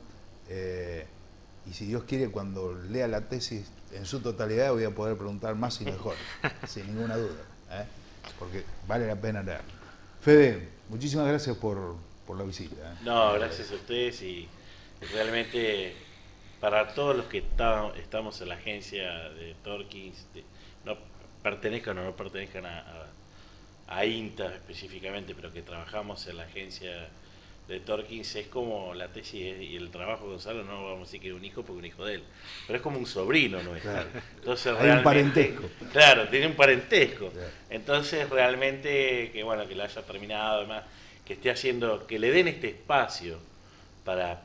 Y si Dios quiere, cuando lea la tesis en su totalidad voy a poder preguntar más y mejor, sin ninguna duda, porque vale la pena leer. Fede, muchísimas gracias por la visita. No, gracias a ustedes y realmente para todos los que estamos en la agencia de Torkins, no pertenezcan o no pertenezcan a INTA específicamente, pero que trabajamos en la agencia de Torkins, es como la tesis y el trabajo de Gonzalo, no vamos a decir que es un hijo porque es un hijo de él, pero es como un sobrino nuestro. Claro. Entonces, hay un parentesco. Claro, tiene un parentesco. Claro. Entonces realmente que bueno, que lo haya terminado, además, que esté haciendo, que le den este espacio para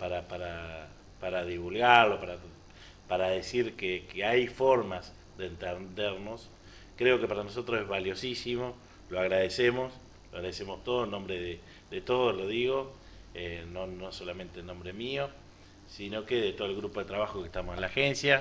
divulgarlo, para decir que hay formas de entendernos, creo que para nosotros es valiosísimo, lo agradecemos todos, en nombre de todos lo digo, no solamente en nombre mío, sino que de todo el grupo de trabajo que estamos en la agencia.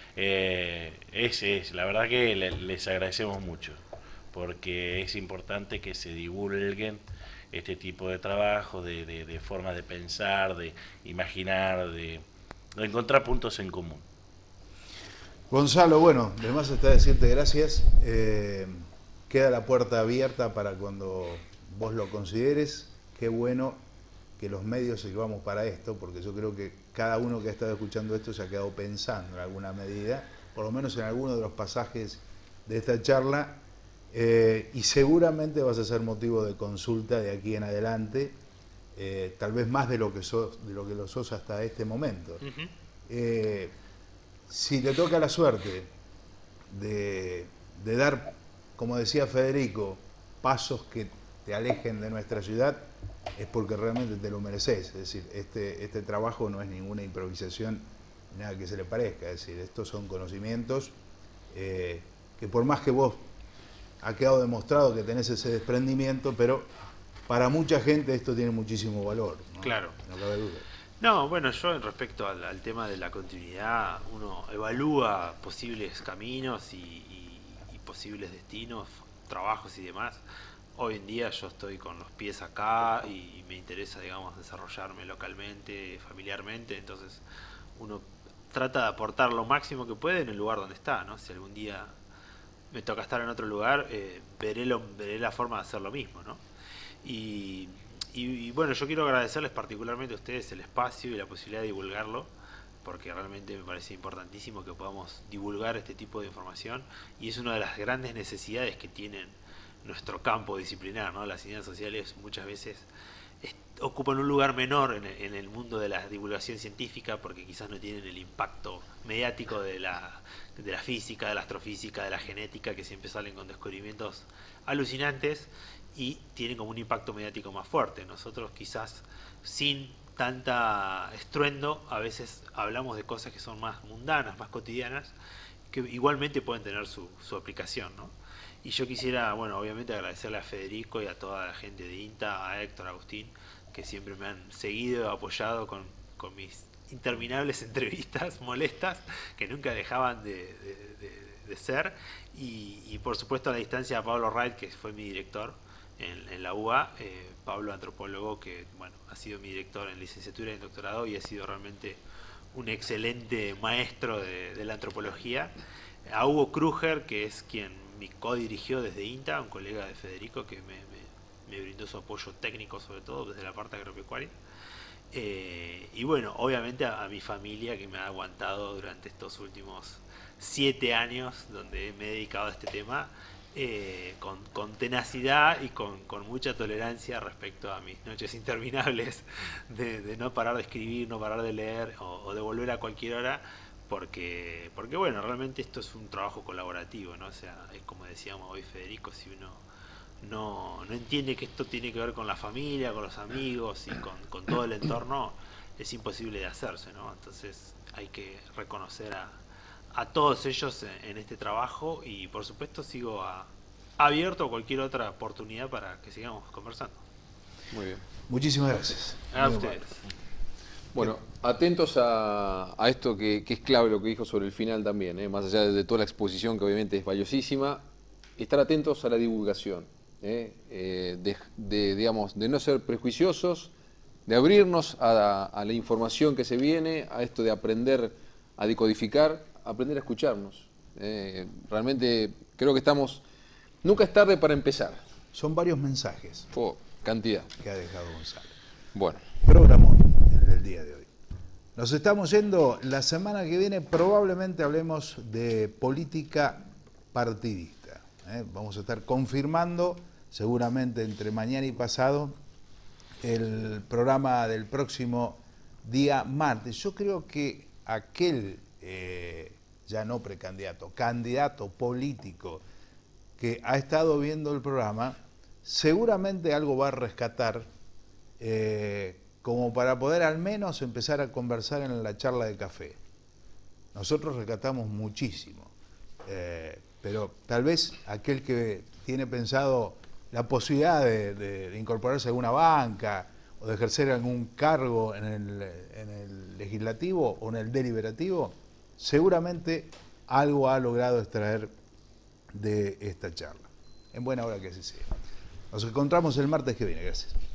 La verdad que les agradecemos mucho, porque es importante que se divulguen este tipo de trabajo, de formas de pensar, de imaginar, de encontrar puntos en común. Gonzalo, bueno, además está decirte gracias. Queda la puerta abierta para cuando vos lo consideres. Qué bueno que los medios sirvamos para esto, porque yo creo que cada uno que ha estado escuchando esto se ha quedado pensando en alguna medida, por lo menos en alguno de los pasajes de esta charla, y seguramente vas a ser motivo de consulta de aquí en adelante, tal vez más de lo que lo sos hasta este momento. Si te toca la suerte de dar, como decía Federico, pasos que te alejen de nuestra ciudad, es porque realmente te lo mereces. Es decir, este trabajo no es ninguna improvisación, nada que se le parezca. Es decir, estos son conocimientos que por más que vos ha quedado demostrado que tenés ese desprendimiento, pero para mucha gente esto tiene muchísimo valor, ¿no? Claro. No cabe duda. No, bueno, yo respecto al tema de la continuidad, uno evalúa posibles caminos y posibles destinos, trabajos y demás. Hoy en día yo estoy con los pies acá y me interesa, digamos, desarrollarme localmente, familiarmente, entonces uno trata de aportar lo máximo que puede en el lugar donde está, ¿no? Si algún día me toca estar en otro lugar, veré la forma de hacer lo mismo, ¿no? Y bueno, yo quiero agradecerles particularmente a ustedes el espacio y la posibilidad de divulgarlo, porque realmente me parece importantísimo que podamos divulgar este tipo de información y es una de las grandes necesidades que tienen nuestro campo disciplinar, ¿no? Las ciencias sociales muchas veces ocupan un lugar menor en el mundo de la divulgación científica porque quizás no tienen el impacto mediático de la física, de la astrofísica, de la genética, que siempre salen con descubrimientos alucinantes y tienen como un impacto mediático más fuerte. Nosotros quizás sin tanta estruendo a veces hablamos de cosas que son más mundanas, más cotidianas, que igualmente pueden tener su aplicación, ¿no? Y yo quisiera, bueno, obviamente agradecerle a Federico y a toda la gente de INTA, a Héctor, a Agustín, que siempre me han seguido y apoyado con mis interminables entrevistas molestas, que nunca dejaban de ser. Y por supuesto a la distancia a Pablo Wright, que fue mi director en la UBA, Pablo, antropólogo, que bueno, ha sido mi director en licenciatura y en doctorado y ha sido realmente un excelente maestro de la antropología. A Hugo Kruger, que es quien me co-dirigió desde INTA, un colega de Federico que me brindó su apoyo técnico, sobre todo desde la parte agropecuaria. Y bueno, obviamente a mi familia, que me ha aguantado durante estos últimos 7 años donde me he dedicado a este tema, con tenacidad y con mucha tolerancia respecto a mis noches interminables de no parar de escribir, no parar de leer o de volver a cualquier hora, porque bueno, realmente esto es un trabajo colaborativo, ¿no? O sea, es como decíamos hoy Federico, si uno no entiende que esto tiene que ver con la familia, con los amigos y con todo el entorno, es imposible de hacerse, ¿no? Entonces hay que reconocer a todos ellos en este trabajo y por supuesto sigo abierto a cualquier otra oportunidad para que sigamos conversando. Muy bien. Muchísimas gracias. A ustedes. Bueno, atentos a esto que es clave lo que dijo sobre el final también, más allá de toda la exposición que obviamente es valiosísima, estar atentos a la divulgación, digamos, de no ser prejuiciosos, de abrirnos a la información que se viene, a esto de aprender a decodificar, aprender a escucharnos. Realmente creo que nunca es tarde para empezar. Son varios mensajes. Cantidad. Que ha dejado Gonzalo. Bueno. Programón el día de hoy. Nos estamos yendo. La semana que viene probablemente hablemos de política partidista. Vamos a estar confirmando seguramente entre mañana y pasado el programa del próximo día martes. Yo creo que aquel ya no precandidato, candidato político que ha estado viendo el programa, seguramente algo va a rescatar como para poder al menos empezar a conversar en la charla de café. Nosotros rescatamos muchísimo, pero tal vez aquel que tiene pensado la posibilidad de incorporarse a alguna banca o de ejercer algún cargo en el legislativo o en el deliberativo, seguramente algo ha logrado extraer de esta charla. En buena hora que así sea. Nos encontramos el martes que viene. Gracias.